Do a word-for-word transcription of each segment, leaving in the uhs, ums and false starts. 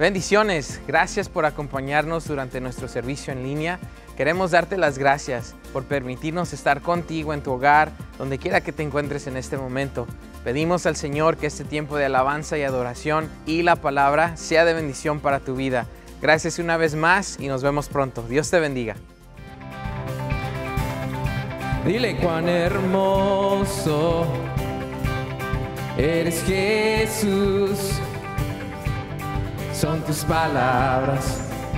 Bendiciones, gracias por acompañarnos durante nuestro servicio en línea. Queremos darte las gracias por permitirnos estar contigo en tu hogar, donde quiera que te encuentres en este momento. Pedimos al Señor que este tiempo de alabanza y adoración y la palabra sea de bendición para tu vida. Gracias una vez más y nos vemos pronto. Dios te bendiga. Dile cuán hermoso eres, Jesús. Son tus palabras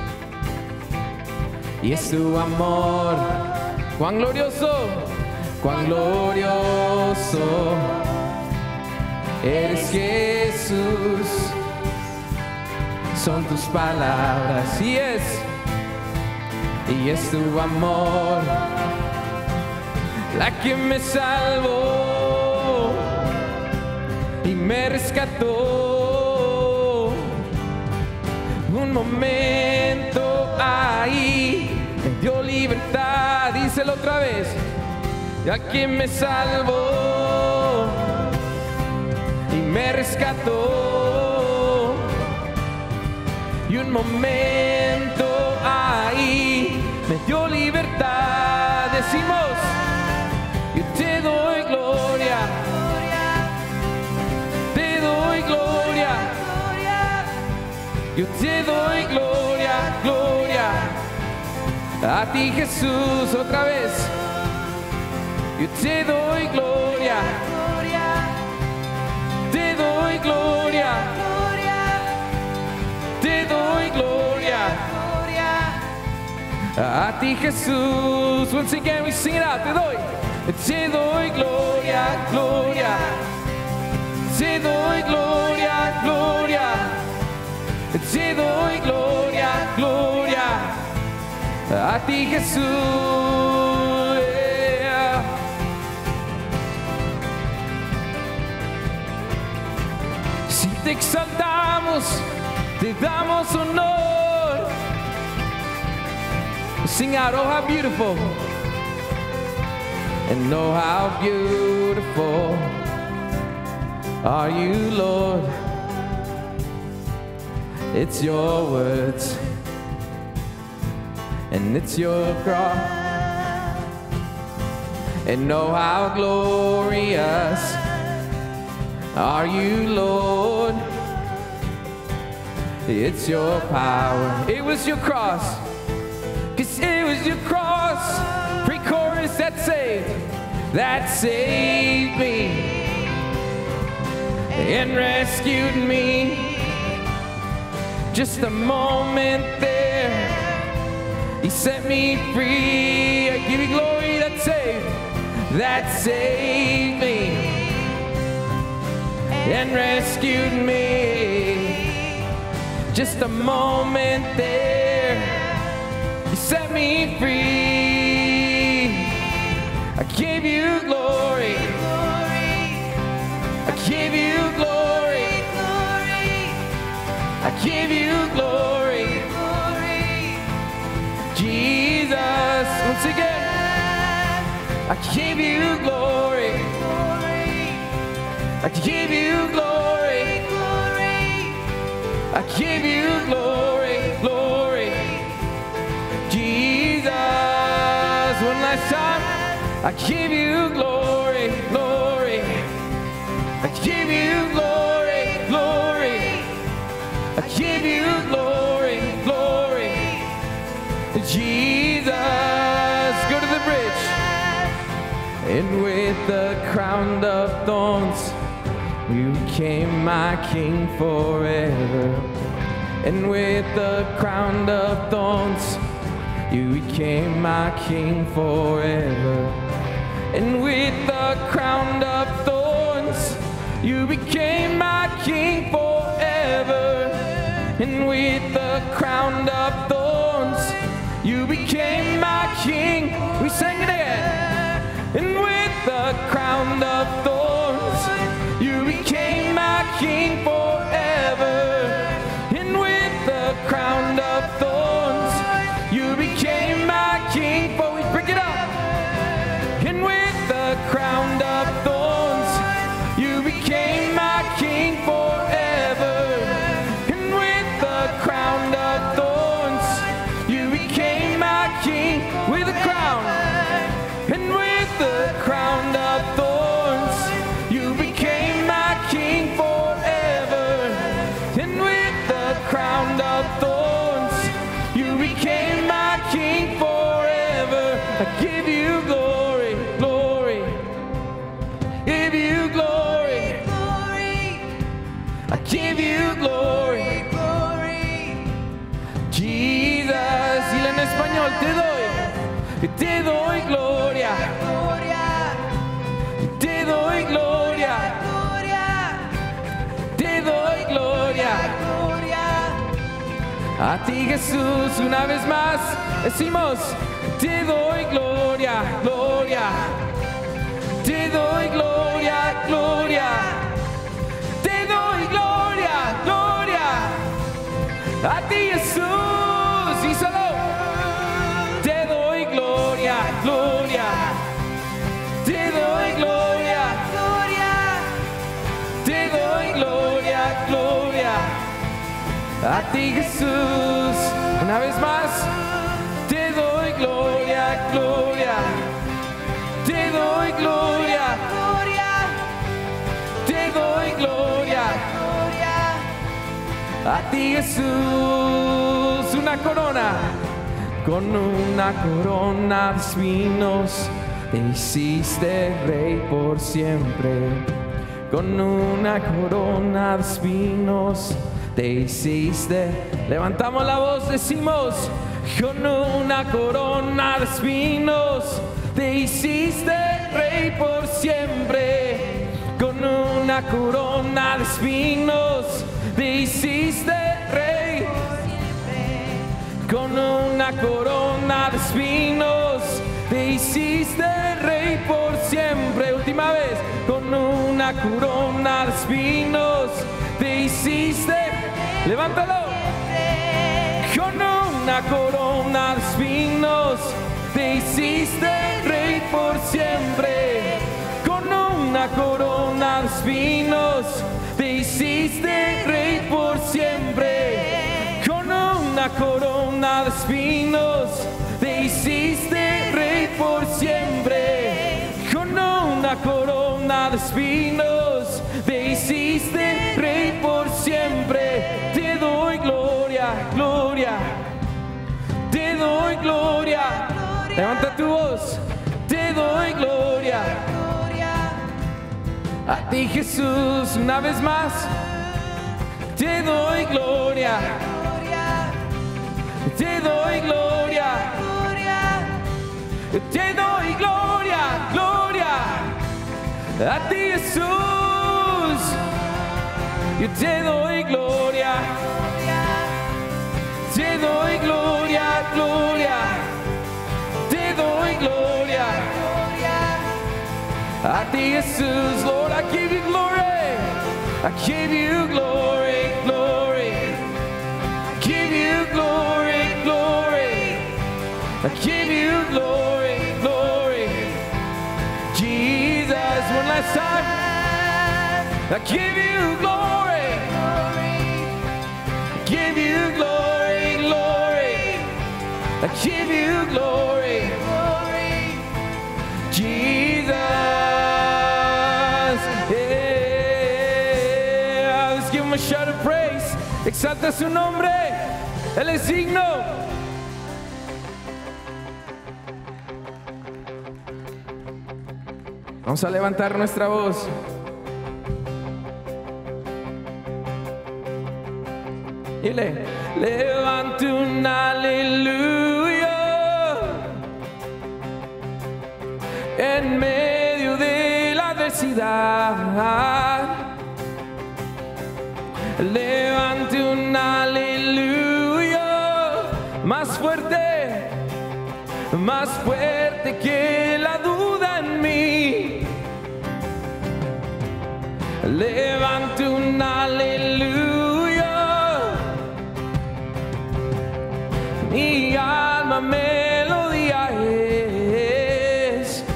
y es tu amor. Cuán glorioso, cuán glorioso eres, Jesús. Son tus palabras y es, y es tu amor la que me salvó y me rescató. Un momento ahí me dio libertad, díselo otra vez, la que me salvó y me rescató. Y un momento ahí me dio libertad. Decimos: yo te doy gloria, te doy gloria, yo te doy gloria, gloria a ti, Jesús. Otra vez, yo te doy gloria, te doy gloria, te doy gloria a ti, Jesús. Once again we sing it out. Te doy, te doy gloria, gloria, te doy gloria, gloria, te doy gloria, gloria a ti, Jesús. Yeah. Si te exaltamos, te damos honor. Sing out, oh how beautiful, and oh how beautiful are you, Lord. It's your words and it's your cross, and oh how glorious are you, Lord. It's your power. It was your cross, 'cause it was your cross. Pre-chorus that saved, that saved me and rescued me. Just a moment there, He set me free. I give you glory. That saved, that saved me and rescued me. Just a moment there, He set me free. I give you glory, I give you glory, I give you glory, Jesus. Once again, I give you glory, I give you glory, I give you glory, glory, Jesus. One last time, I give you glory, glory, I give you glory, glory, I give you glory, glory, Jesus. Go to the bridge. And with the crown of thorns, You became my King forever. And with the crown of thorns, You became my King forever. And with the crown of thorns, You became my King forever. And with the crown of thorns, You became my King. We sang it again. And with the crown of thorns, You became my King forever. And with the crown of thorns, You became my King forever. We pick it up. And with the crown of thorns, You became my King forever. And with the give you glory. Jesus, dile en español, te doy, te doy gloria. Te doy gloria. Te doy gloria. A ti, Jesús, una vez más decimos, te doy gloria, gloria. Te doy gloria, gloria. Te doy gloria, gloria. A ti, Jesús, y solo te doy gloria, gloria. Te doy gloria, gloria. Te doy gloria, gloria. A ti, Jesús, una vez más, te doy gloria, gloria. Te doy gloria, gloria. Te doy gloria, gloria. A ti, Jesús, una corona, con una corona de espinos, te hiciste rey por siempre. Con una corona de espinos, te hiciste. Levantamos la voz, decimos, con una corona de espinos, te hiciste rey por siempre. Con una corona de espinos, te hiciste rey. Con una corona de espinos, te hiciste rey por siempre. Última vez, con una corona de espinos, te hiciste. Levántalo. Con una corona de espinos, te hiciste rey por siempre. Con una corona de espinos, te hiciste rey por siempre. Con una corona de espinos, te hiciste rey por siempre. Con una corona de espinos, te hiciste rey por siempre. Te doy gloria, gloria. Te doy gloria. Levanta tu voz. Te doy gloria. A ti, Jesús, una vez más. Te doy gloria. Te doy gloria. Te doy gloria, gloria. A ti, Jesús, yo te doy gloria. Te doy gloria, gloria. Te doy gloria. A ti, Jesús, Lord, I give you glory. I give you glory, glory. Give you glory, glory. I give you glory, glory. Jesus, one last time. I give you glory. I give you glory, glory. I give you glory, glory. Jesus, yeah. Let's give him a shout of praise. Exalta su nombre. Él es digno. Vamos a levantar nuestra voz. Dile, levante un aleluya en medio de la adversidad. Levante un aleluya más fuerte, más fuerte que la duda en mí. Levante un aleluya, mi alma melodía es.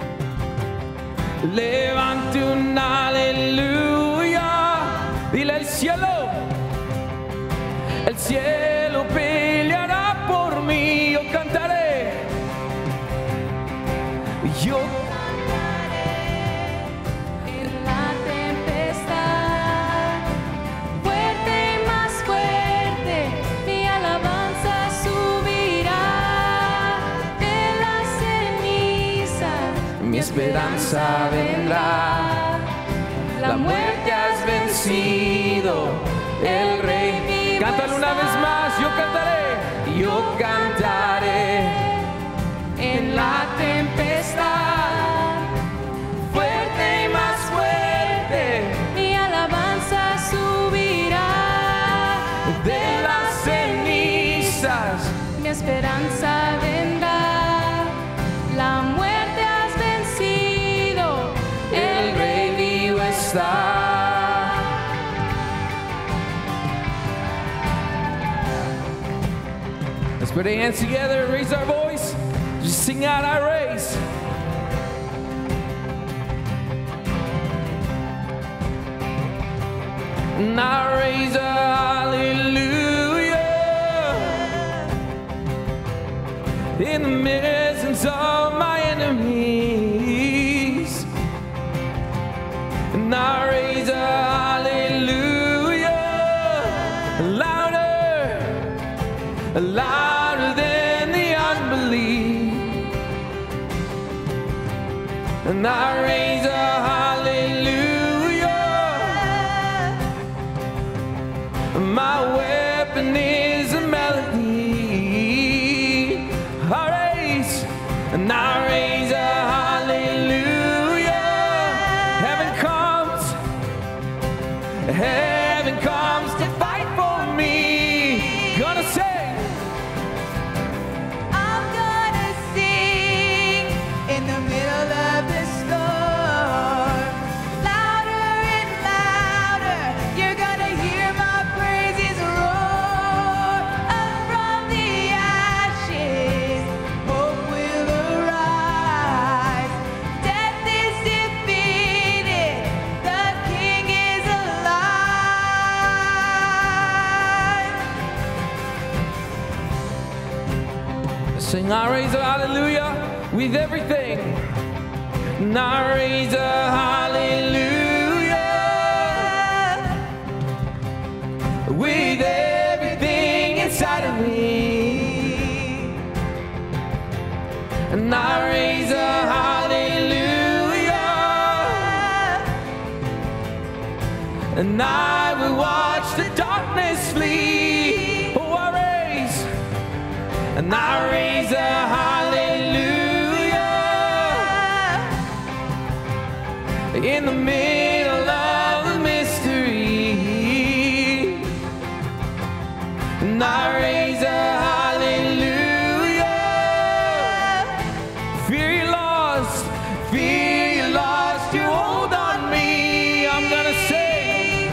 Levante un aleluya, dile al cielo, el cielo peleará por mí. Yo cantaré, yo esperanza vendrá, la muerte has vencido. vencido, el Rey. Cántalo una vez más, yo cantaré, yo cantaré en la tempestad, fuerte y más fuerte, mi alabanza subirá de las cenizas, mi esperanza vendrá. La muerte has vencido, el Rey vivo está. Let's put our hands together and raise our voice. Just sing out our race. And I raise a hallelujah in the presence of my enemies. And I raise a hallelujah louder, louder than the unbelief. And I raise a hallelujah. My weapon is a melody. I raise, and I raise a hallelujah. Heaven comes, heaven comes to fight for me. Gonna sing. I'm gonna sing in the middle of the storm. Louder and louder, you're gonna hear my praises roar. Up from the ashes, hope will arise. Death is defeated, the King is alive. Sing, I raise a hallelujah with everything. And I raise a hallelujah with everything inside of me. And I raise a hallelujah. And I will watch the darkness flee. Oh, I raise. And I raise a hallelujah in the middle of the mystery. And I raise a hallelujah. Fear you lost, fear you lost your hold on me. I'm gonna sing.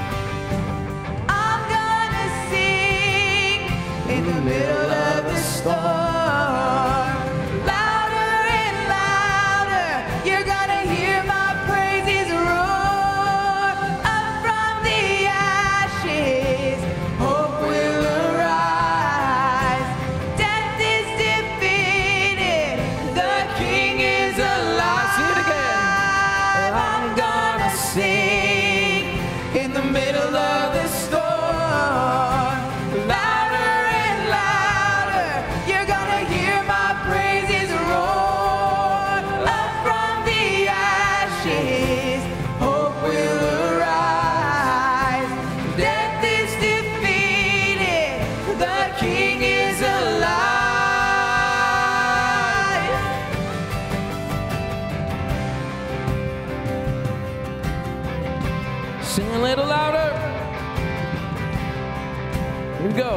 I'm gonna sing in the middle of the storm. Louder and louder, you're gonna hear my praises roar. Up from the ashes, hope will arise. Death is defeated, the King is alive. Sing it again. I'm gonna sing in the middle of the storm. Louder and louder, you're gonna hear my praises roar. Up from the ashes, hope will arise. Death is defeated, the King is alive. Sing a little louder. Here we go.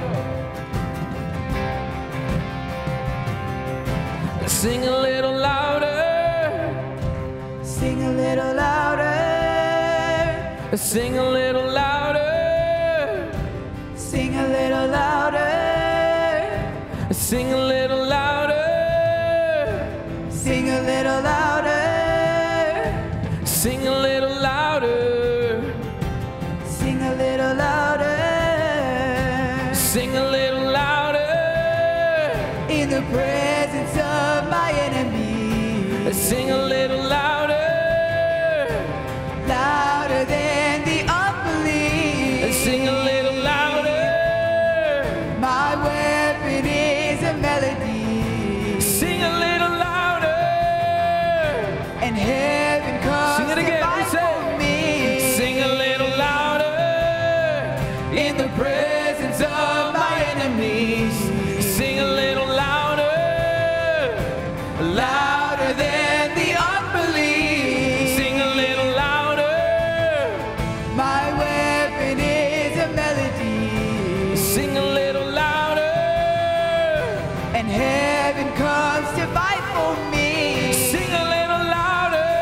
Sing a little louder. Sing a little louder. Sing a little louder. Sing a little louder. Sing a little louder. Sing a little louder. Sing a little louder. Sing a little louder. Sing a little louder. In the presence of my enemy. Sing a little louder. Louder than the unbelief. Sing a little louder. My weapon is a melody. Sing a little louder. And heaven comes Sing it to again. fight We say, for me. sing a little louder. voice of my enemies. Sing a little louder, louder than the unbelief. Sing a little louder. My weapon is a melody. Sing a little louder. And heaven comes to fight for me. Sing a little louder.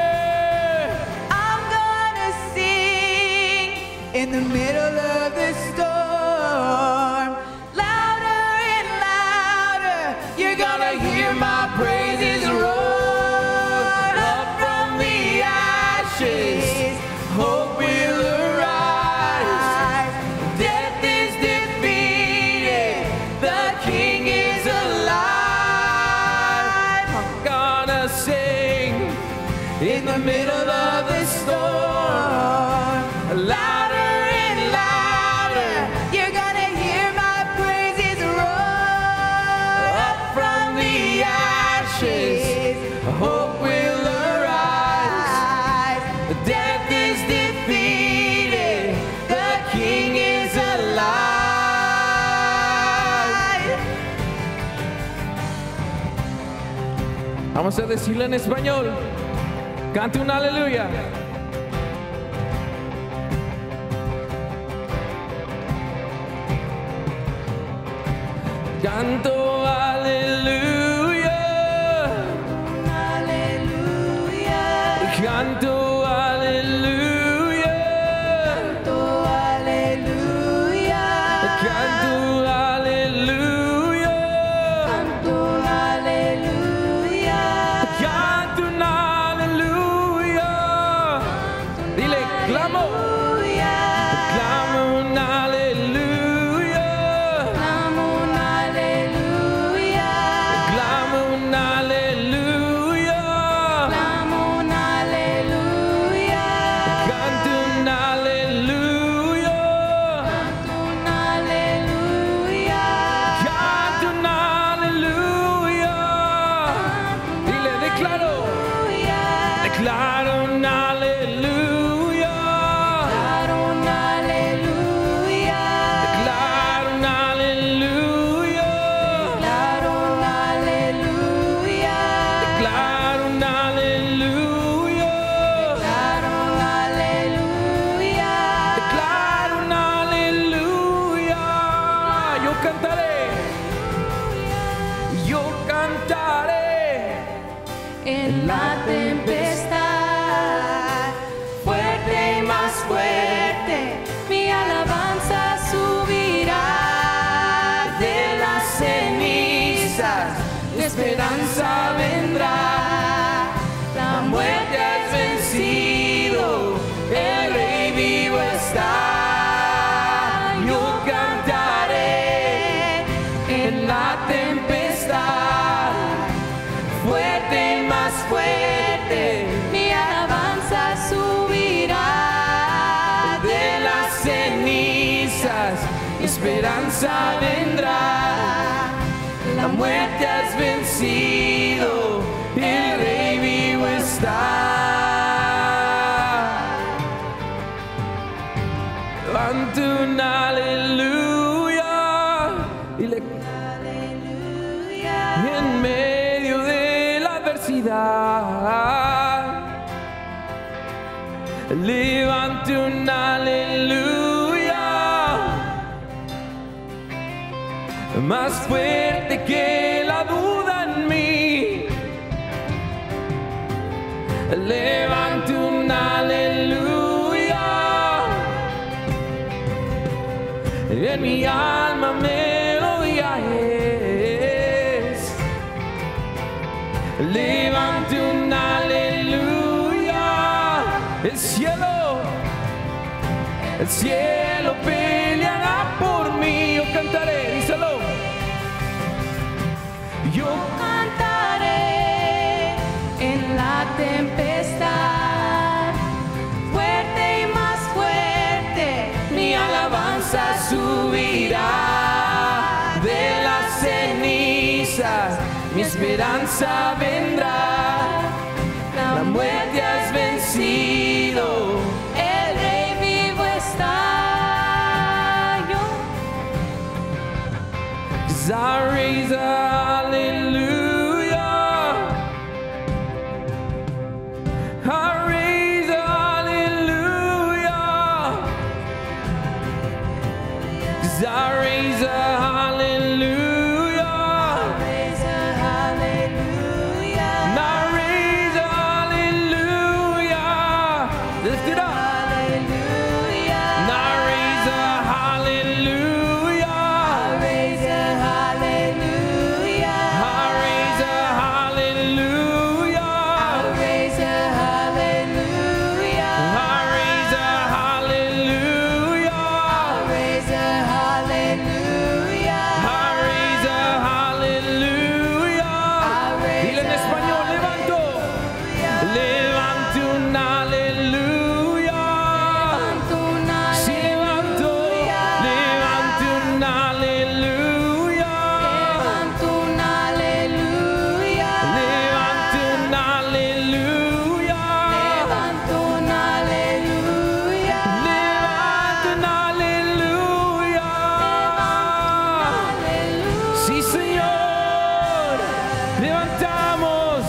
I'm gonna sing in the middle of the storm. Louder and louder, you're gonna hear my praises roar. Up from the ashes, hope will arise. Death is defeated, the King is alive. I'm gonna sing in the middle of the storm. Louder and louder, you're gonna hear my praises roar. Up from the ashes, hope will arise. Death is defeated, the King is alive. Vamos a decirlo en español. Cante un aleluya. Canto aleluya. Aleluya, Canto aleluya. canto aleluya, Canto aleluya. canto aleluya, Canto un aleluya. Dile, clamo. aleluya. Clamo un aleluya. Clamo un aleluya, Clamo un aleluya. clamo un aleluya, Canto un aleluya. canto un aleluya, Canto un aleluya. Dile, declaro. aleluya, Declaro un aleluya. claro un aleluya, Declaro un aleluya. claro un aleluya, Declaro un aleluya. claro un aleluya, Declaro un aleluya. Yo cantaré. Yo cantaré. en la tempestad, fuerte y más fuerte, mi alabanza subirá de las cenizas, mi esperanza vendrá. La muerte has vencido, el rey vivo está. Yo cantaré en la tempestad, fuerte y más fuerte, mi alabanza subirá de las cenizas, mi esperanza vendrá. La muerte has vencido, el rey vivo está. Levante un aleluya. Dile, Aleluya, en medio de la adversidad. Levante un aleluya. Más fuerte que la duda en mí. Levante un aleluya. En mi alma melodía es. Levante un aleluya. El cielo, el cielo peleará por mí. Yo cantaré, díselo. Yo cantaré en la tempestad, fuerte y más fuerte, mi alabanza subirá de las cenizas, mi esperanza vendrá. La muerte has vencido, el rey vivo está. Yo lift it up. And I raise a hallelujah. I raise a hallelujah. I raise a hallelujah. I raise a hallelujah. I raise a hallelujah. I raise a hallelujah. I raise a hallelujah. Dile en español, levanto. Levanto un aleluya. Si levanto, levanto un aleluya. Levanto un aleluya. Levanto un aleluya. Levanto un aleluya. Levanto un aleluya. Sí, Señor. Levantamos.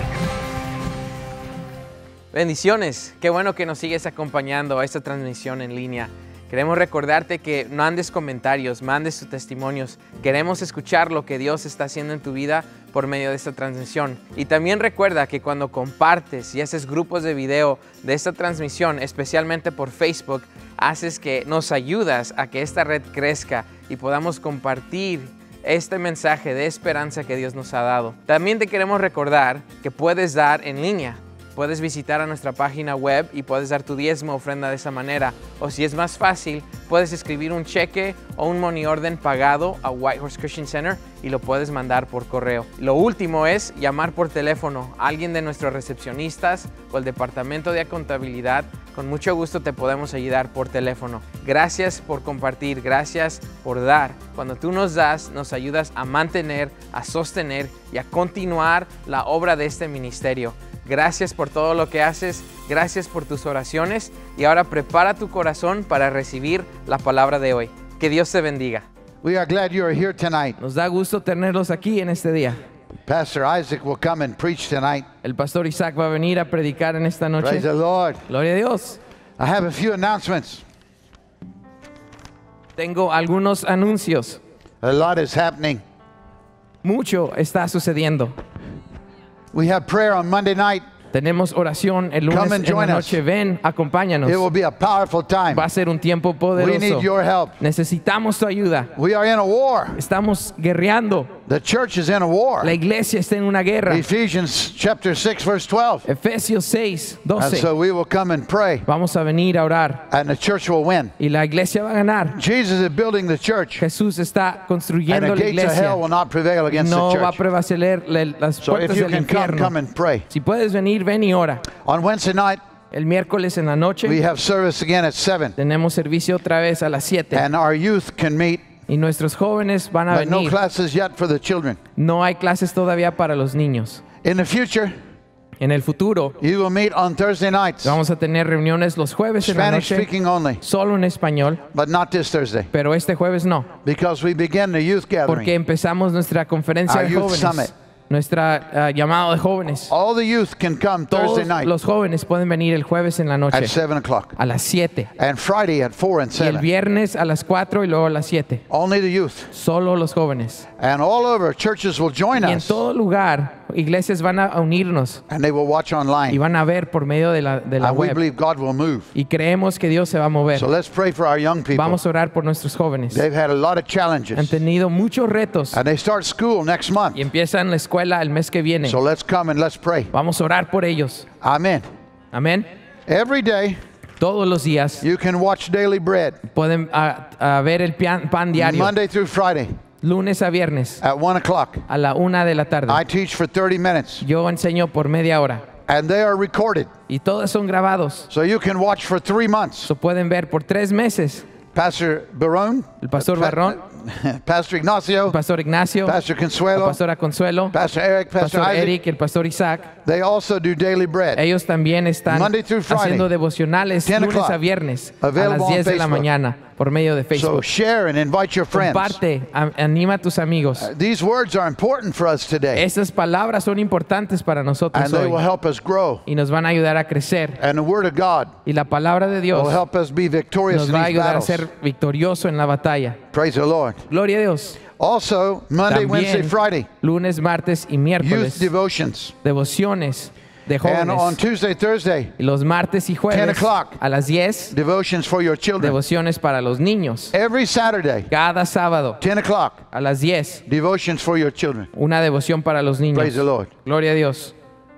Bendiciones, qué bueno que nos sigues acompañando a esta transmisión en línea. Queremos recordarte que mandes comentarios, mandes tus testimonios. Queremos escuchar lo que Dios está haciendo en tu vida por medio de esta transmisión. Y también recuerda que cuando compartes y haces grupos de video de esta transmisión, especialmente por Facebook, haces que nos ayudas a que esta red crezca y podamos compartir este mensaje de esperanza que Dios nos ha dado. También te queremos recordar que puedes dar en línea. Puedes visitar a nuestra página web y puedes dar tu diezmo ofrenda de esa manera. O si es más fácil, puedes escribir un cheque o un money order pagado a Whitehorse Christian Center y lo puedes mandar por correo. Lo último es llamar por teléfono a alguien de nuestros recepcionistas o el departamento de contabilidad. Con mucho gusto te podemos ayudar por teléfono. Gracias por compartir, gracias por dar. Cuando tú nos das, nos ayudas a mantener, a sostener y a continuar la obra de este ministerio. Gracias por todo lo que haces, gracias por tus oraciones y ahora prepara tu corazón para recibir la palabra de hoy. Que Dios te bendiga. We are glad you are here tonight. Nos da gusto tenerlos aquí en este día. Pastor Isaac will come and preach tonight. El pastor Isaac va a venir a predicar en esta noche. Praise the Lord. Gloria a Dios. I have a few announcements. Tengo algunos anuncios. A lot is happening. Mucho está sucediendo. We have prayer on Monday night. Tenemos oración el lunes Come and en la join us. noche. Ven, acompáñanos. It will be a powerful time. Va a ser un tiempo We poderoso. need your help. Necesitamos tu ayuda. We are in a war. Estamos guerreando. The church is in a war. La iglesia está en una guerra. Ephesians chapter six verse twelve. Efesios seis, And doce. so we will come and pray Vamos a venir a orar and the church will win. y la iglesia va a ganar. Jesus is building the church Jesús está and construyendo the la gates of iglesia. hell will not prevail against No the va a church. prevalecer le- las So if puertas you del can come, infierno. come and pray. Si puedes venir, ven y ora. On Wednesday night, El miércoles en la noche we have service again at seven. tenemos servicio otra vez a las siete. And our youth can meet, Y nuestros jóvenes van a but no venir. classes yet for the children. No hay clases todavía para los niños. In the future, En el futuro you will meet on Thursday nights, vamos a tener reuniones los jueves en la Spanish noche, speaking only, solo en español, but not this Thursday, pero este jueves no, because we begin the youth porque gathering. empezamos nuestra conferencia Our de youth jóvenes, summit. nuestra ah, llamado de jóvenes. All the youth can come Thursday Todos night los jóvenes pueden venir el jueves en la at noche seven o'clock, a las siete and Friday at four and y el seven. viernes a las cuatro y luego a las siete. Only the youth. Solo los jóvenes. And all over, churches will join Y en us, todo lugar, iglesias van a unirnos and they will watch y online. van a ver por medio de la, de la And we web. believe God will move. Y creemos que Dios se va a mover. So let's pray for our young people. Vamos a orar por nuestros jóvenes. They've had a lot of Han challenges, tenido muchos retos and they start school next month. y empiezan la escuela el mes que viene. So let's come and let's pray. Vamos a orar por ellos. Amen. Amén. Every day, Todos los días you can watch Daily Bread, pueden ah, ah, ver el pian- pan diario, Monday through Friday lunes a viernes, at one o'clock. a la una de la tarde. I teach for thirty minutes, Yo enseño por media hora and they are recorded. y todos son grabados. So you can watch for three months. So pueden ver por tres meses. Pastor Barón, El pastor Barrón, Pastor Ignacio, el pastor Ignacio, Pastor la Consuelo, pastora Consuelo, Pastor Eric, el Pastor pastor Isaac, Eric, el pastor Isaac. they also do Daily Bread. Ellos también están Monday through Friday, haciendo devocionales ten lunes o'clock, a viernes a available las on diez de la Facebook. mañana por medio de So Facebook. share and invite your friends. Comparte, a- anima a tus amigos. These words are important for us today, Estas palabras son importantes para nosotros and they will hoy help us grow. y nos van a ayudar a crecer. And the Word of God Y la palabra de Dios will help us be victorious nos in va a these ayudar a battles. ser victorioso en la batalla. Praise the Lord. Gloria a Dios. Also, Monday, Wednesday, También Friday, lunes, martes y youth miércoles devotions. devociones. de And on jóvenes. Tuesday, Thursday, Y los martes y ten jueves o'clock. a las diez, devotions for your children. devociones para los niños. Every Saturday, Cada sábado ten o'clock, a las diez, devotions for your children. una devoción para los niños. Praise the Lord. Gloria a Dios.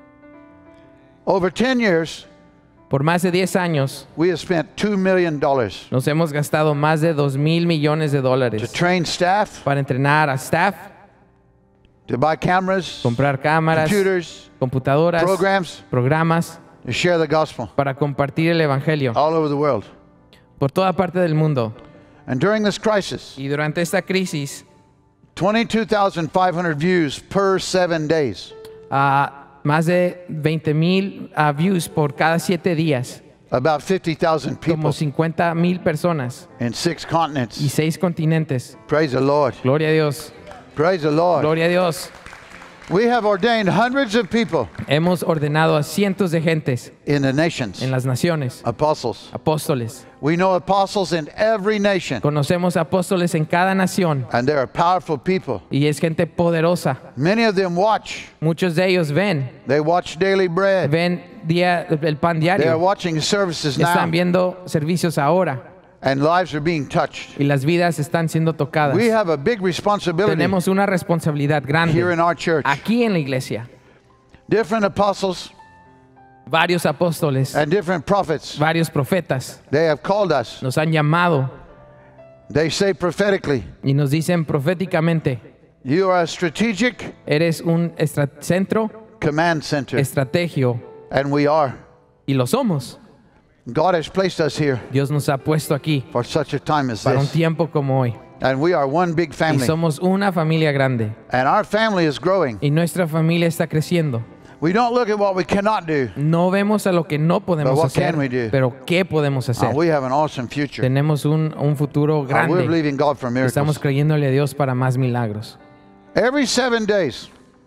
Over ten years, Por más de diez años we have spent two million dollars nos hemos gastado más de dos mil millones de to dólares train staff, para entrenar a staff, to buy cameras, comprar cámaras, computers, computadoras, programs, programas to share the gospel para compartir el evangelio all over the world. por toda parte del mundo. And during this crisis, Y durante esta crisis, twenty-two thousand five hundred views per seven days. a más de veinte mil uh, views por cada siete días, About fifty thousand people como cincuenta mil personas in six y continents. seis continentes. Praise the Lord. Gloria a Dios, Praise the Lord. gloria a Dios. We have ordained hundreds of people Hemos ordenado a cientos de gentes in the nations, en las naciones, apostles. apóstoles. We know apostles in every nation, Conocemos apóstoles en cada nación and they are powerful people. y es gente poderosa. Many of them watch. Muchos de ellos ven, They watch Daily Bread. ven día, el pan They are diario. watching services now, Están viendo servicios ahora and lives are being touched. y las vidas están siendo tocadas. We have a big responsibility Tenemos una responsabilidad grande here in our church. aquí en la iglesia. Different apostles Varios apóstoles, and different prophets, varios profetas they have called us. nos han llamado They say prophetically, y nos dicen proféticamente, you are a strategic eres un estra- centro, command center, estrategio, and we are. y lo somos. God has placed us here Dios nos ha puesto aquí for such a time as para un this. tiempo como hoy. And we are one big Y family. somos una familia grande. And our family is growing. Y nuestra familia está creciendo. We don't look at what we cannot do. No vemos a lo que no podemos But what hacer, can we do? pero ¿qué podemos Uh, hacer? we have an awesome future. Tenemos un, un futuro Uh, we're grande. believing God for Estamos miracles. creyéndole a Dios para más milagros. Every seven days,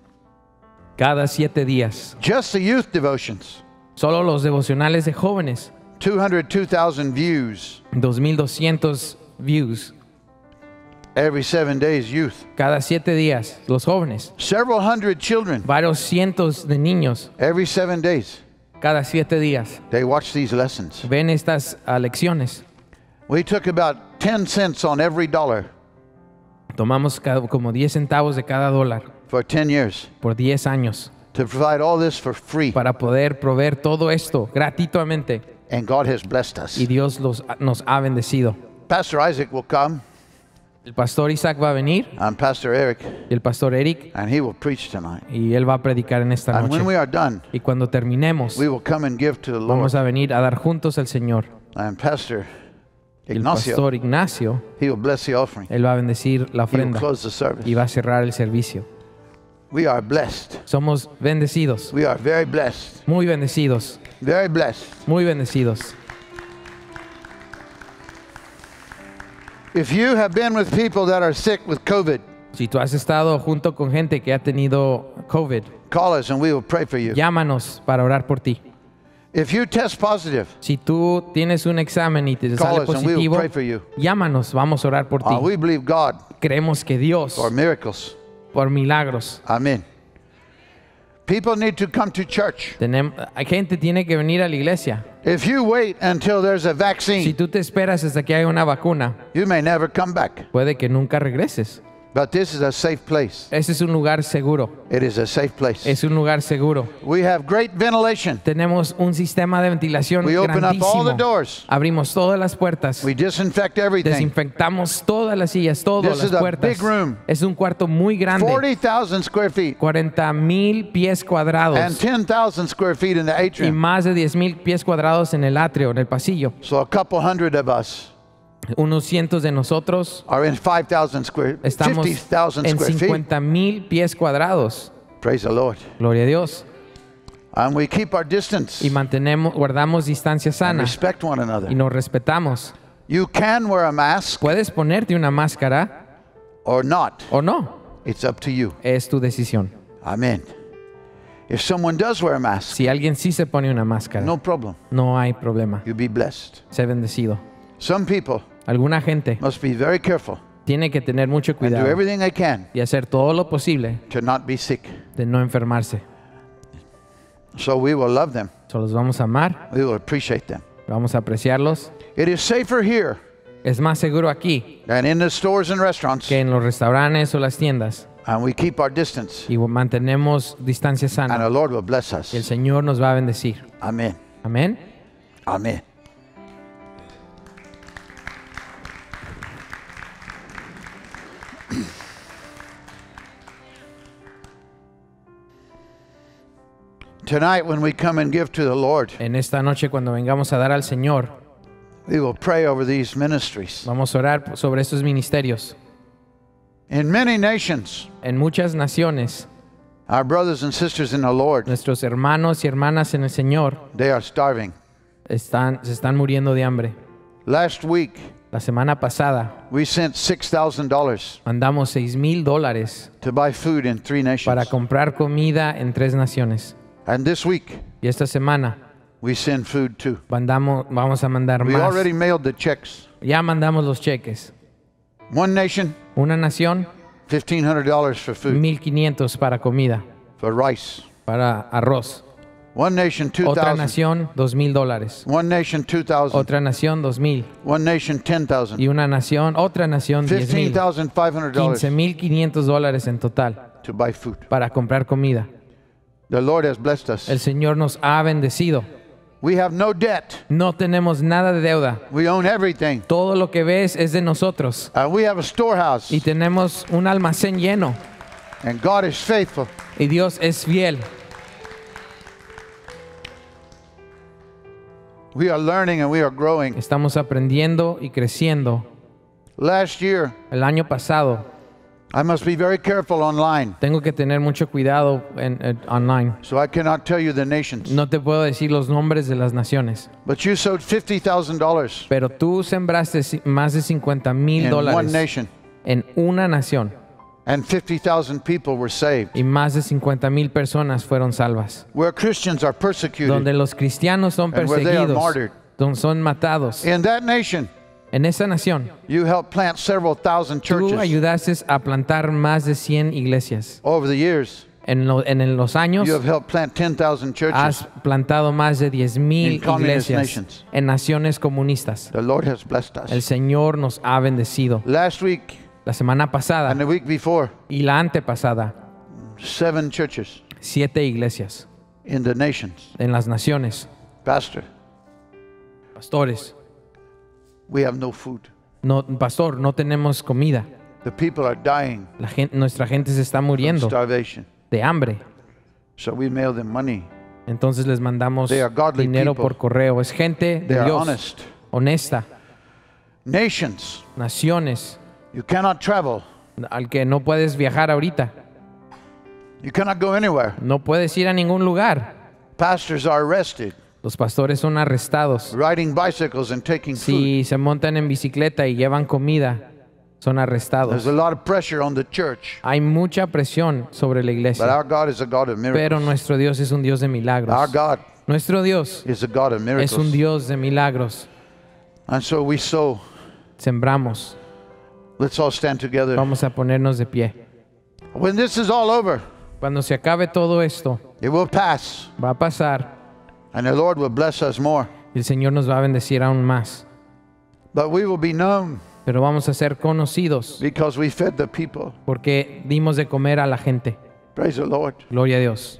Cada siete días. just the youth devotions, Solo los devocionales de jóvenes. two hundred two thousand views. dos mil doscientos views. Every seven days, youth. Cada siete días. Los jóvenes. Several hundred children. Varios cientos de niños. Every seven days, Cada siete días. they watch these lessons. Ven estas uh, lecciones. We took about ten cents on every dollar Tomamos cada- como diez centavos de cada dólar for ten years por diez años to provide all this for free. para poder proveer todo esto gratuitamente. And God has blessed us. Y Dios los, nos ha bendecido. Pastor Isaac will come, El pastor Isaac va a venir and Pastor Eric, y el pastor Eric and he will preach tonight. y él va a predicar en esta And when we noche. are done, Y cuando terminemos, we will come and give to the Lord. vamos a venir a dar juntos al Señor. And Pastor El Ignacio, pastor Ignacio, he will bless the offering. él va a bendecir la He will ofrenda close the service. y va a cerrar el servicio. We are blessed. Somos bendecidos, We are very blessed. muy bendecidos, Very blessed. muy bendecidos. If you have been with people that are sick with COVID, Si tú has estado junto con gente que ha tenido COVID, call us and we will pray for you. llámanos para orar por ti. If you test positive, Si tú tienes un examen y te call sale us and we will positivo, pray for you. llámanos, vamos a orar por ti. Uh, we believe God Creemos que Dios, for miracles. por milagros, Amen. People need to come to church. tenemos, hay gente tiene que venir a la iglesia. If you wait until there's a Si vaccine, tú te esperas hasta que haya una vacuna, you may never come back. puede que nunca regreses. But this is a safe place. Ese es un lugar seguro. It is a safe place. Es un lugar seguro. We have great ventilation. Tenemos un sistema de ventilación We open up all the grandísimo. doors. Abrimos todas las puertas. We disinfect everything. Desinfectamos todas las sillas, todas This las is a puertas. big room. Es un cuarto muy grande. forty thousand square feet cuarenta mil pies and cuadrados ten thousand square feet in the y atrium. más de diez mil pies cuadrados en el atrio, en el pasillo. So a couple hundred of us Unos cientos de nosotros are in five thousand square, estamos fifty thousand en square feet. cincuenta mil pies cuadrados. Praise the Lord. Gloria a Dios. And we keep our distance Y mantenemos, guardamos distancia and sana respect one y another. nos respetamos. You can wear a mask Puedes ponerte una máscara or not. o no. It's up to you. Es tu decisión. Amen. If someone does wear a mask, Si alguien sí se pone una máscara, no problem. no hay problema. You be blessed. Sé bendecido. Some people Alguna gente must be very careful tiene que tener mucho and do cuidado everything they can y hacer todo lo posible to not be sick. de no enfermarse. So we will love them. So los vamos a amar, We will appreciate them. vamos a apreciarlos. It is safer here Es más seguro aquí than in the stores and restaurants. que en los restaurantes o las tiendas. And we keep our distance. Y mantenemos distancia And the sana. Lord will bless Y el us. Señor nos va a bendecir. Amen. Amén. Amen. Tonight, when we come and give to the Lord, En esta noche cuando vengamos a dar al Señor, we will pray over these ministries. vamos a orar sobre estos ministerios. In many nations, En muchas naciones, our brothers and sisters in the Lord, nuestros hermanos y hermanas en el Señor they are starving. están, se están muriendo de hambre. Last week, La semana pasada we sent six thousand dollars mandamos seis mil dólares to buy food in three nations. para comprar comida en tres naciones. And this week, Y esta semana we send food too. mandamos, vamos a mandar We más. already mailed the checks. Ya mandamos los cheques. One nation, Una nación, fifteen hundred dollars for food, mil quinientos para comida, for rice. para arroz. One nation, two Otra thousand. nación, dos mil dólares. One nation, two thousand. Otra nación, dos mil. One nation, ten thousand. Y una nación, otra nación, diez Fifteen mil. thousand five hundred dollars quince mil quinientos dólares en total to buy food. para comprar comida. The Lord has blessed El us. Señor nos ha bendecido. We have no debt. No tenemos nada de deuda. We own everything. Todo lo que ves es de nosotros. Uh, we have a storehouse. Y tenemos un almacén lleno. And God is faithful. Y Dios es fiel. We are learning and we are growing. Estamos aprendiendo y creciendo. Last year, El año pasado, I must be very careful online. tengo que tener mucho cuidado en, en- online. So I cannot tell you the nations. No te puedo decir los nombres de las naciones. But you sowed fifty thousand dollars Pero tú sembraste ci- más de cincuenta mil in one dólares nation. en una nación. And fifty thousand people were saved. Y más de cincuenta mil personas fueron salvas. Where Christians are persecuted. Donde los cristianos son And where they are perseguidos, martyred. donde son matados. In that nation, En esa nación, you helped plant several thousand tú churches ayudaste a plantar más de cien iglesias. over the years. En, lo- en los años, You have helped plant ten thousand churches. has plantado más de diez mil In communist iglesias nations. en naciones comunistas. The Lord has blessed El us. Señor nos ha bendecido. Last week La semana pasada and the week before, y la antepasada, seven churches siete iglesias in the nations. en las naciones. Pastor, Pastores, we have no food. no, pastor, no tenemos comida. The people are dying La gente, nuestra gente se está from muriendo starvation. de hambre. So we mail them money. Entonces les mandamos They are godly dinero people. por correo. Es gente They de are Dios, honest. honesta. Nations, Naciones you cannot travel. al que no puedes viajar ahorita. You cannot go anywhere. No puedes ir a ningún lugar. Pastors are arrested, Los pastores son arrestados. riding bicycles and taking food. Si se montan en bicicleta y llevan comida, son There's arrestados. a lot of pressure on the church. Hay mucha presión sobre la But iglesia. our God is a God of Pero miracles. nuestro Dios es un Dios de Our milagros. God Nuestro Dios is a God of es un miracles. Dios de milagros. And so we sow. Sembramos. Let's all stand together. Vamos a ponernos de pie. When this is all over, Cuando se acabe todo esto, it will pass. va a pasar And the Lord will bless us more. y el Señor nos va a bendecir aún más. But we will be known Pero vamos a ser conocidos because we fed the people. porque dimos de comer a la gente. Praise the Lord. Gloria a Dios.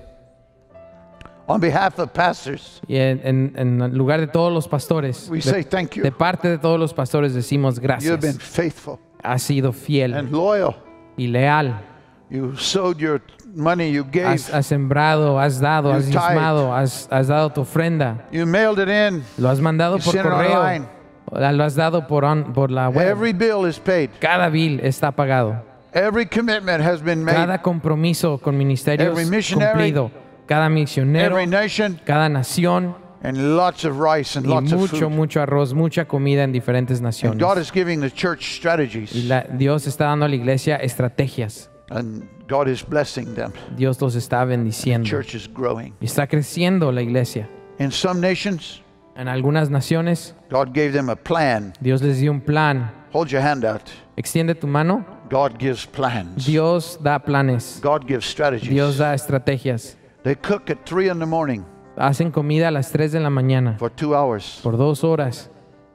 On behalf of pastors, Y en, en- en lugar de todos los pastores, we say de, thank you. de parte de todos los pastores decimos You have been gracias. faithful Has sido fiel and loyal. y leal. You sowed your money, you gave. Has, has sembrado, has dado, You has tithed. diezmado, has, has dado tu ofrenda. You mailed it in. Lo has mandado You por sent it correo. online. Lo has dado por, on- por la web. Every bill is paid. Cada bill está pagado. Every commitment has been made. Cada compromiso con ministerios Every missionary, cumplido. Cada misionero, Every nation, cada nación and lots of rice and y lots of mucho, food. mucho arroz, mucha comida en diferentes And naciones. God is giving the church Y strategies, la- Dios está dando a la iglesia estrategias. and God is blessing them. Dios los está bendiciendo. Church is growing. Y está creciendo la iglesia. In some nations, En algunas naciones, God gave them a plan. Dios les dio un plan. Hold your hand out. Extiende tu mano. God gives plans. Dios da planes. God gives strategies. Dios da estrategias. They cook at three in the morning Hacen comida a las tres de la mañana for two hours. por dos horas,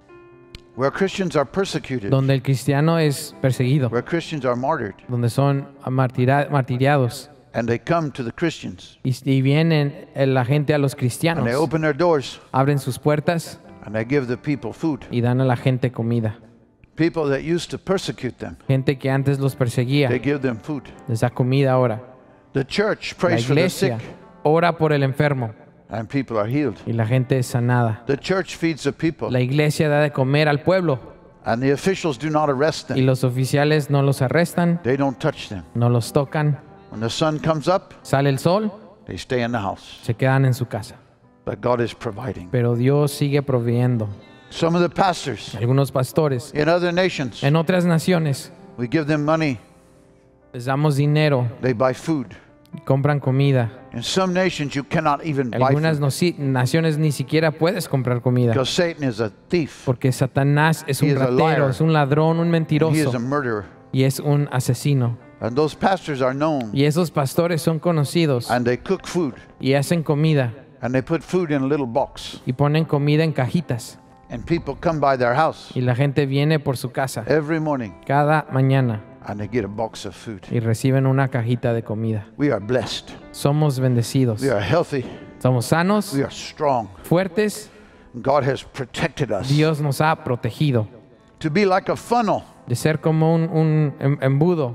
Where Christians are persecuted, donde el cristiano es perseguido, where Christians are martyred, donde son martira- martiriados. and they come to the Christians Y, y vienen eh, la gente a los and cristianos, they open their doors abren sus puertas and they give the people food. y dan a la gente comida. People that used to persecute them, Gente que antes los perseguía, they give them food. les da comida ahora. The church La prays for the sick iglesia ora por el enfermo and people are healed. y la gente es sanada. The church feeds the people La iglesia da de comer al pueblo and the officials do not arrest y them. los oficiales no los arrestan, They don't touch them. no los tocan. When the sun comes up, Sale el sol, they stay in the house. se quedan en su casa. But God is providing. Pero Dios sigue proveyendo. Some of the pastors Algunos pastores in other nations, en otras naciones we give them money, les damos dinero, they buy food. compran comida. In some nations, you cannot even buy Algunas food no- si- naciones ni siquiera puedes comprar comida because Satan is a thief. porque Satanás es He un is a ratero, liar. es un ladrón, un He is mentiroso a murderer. y es un asesino. And those pastors are known Y esos pastores son conocidos and they cook food y hacen comida and they put food in a little box. y ponen comida en cajitas And people come by their house y la gente viene por su casa every morning cada mañana and they get a box of food. y reciben una cajita de comida. We are blessed. Somos bendecidos, We are healthy. somos sanos, We are strong. fuertes. God has protected us. Dios nos ha protegido To be like a funnel. de ser como un, un em- embudo.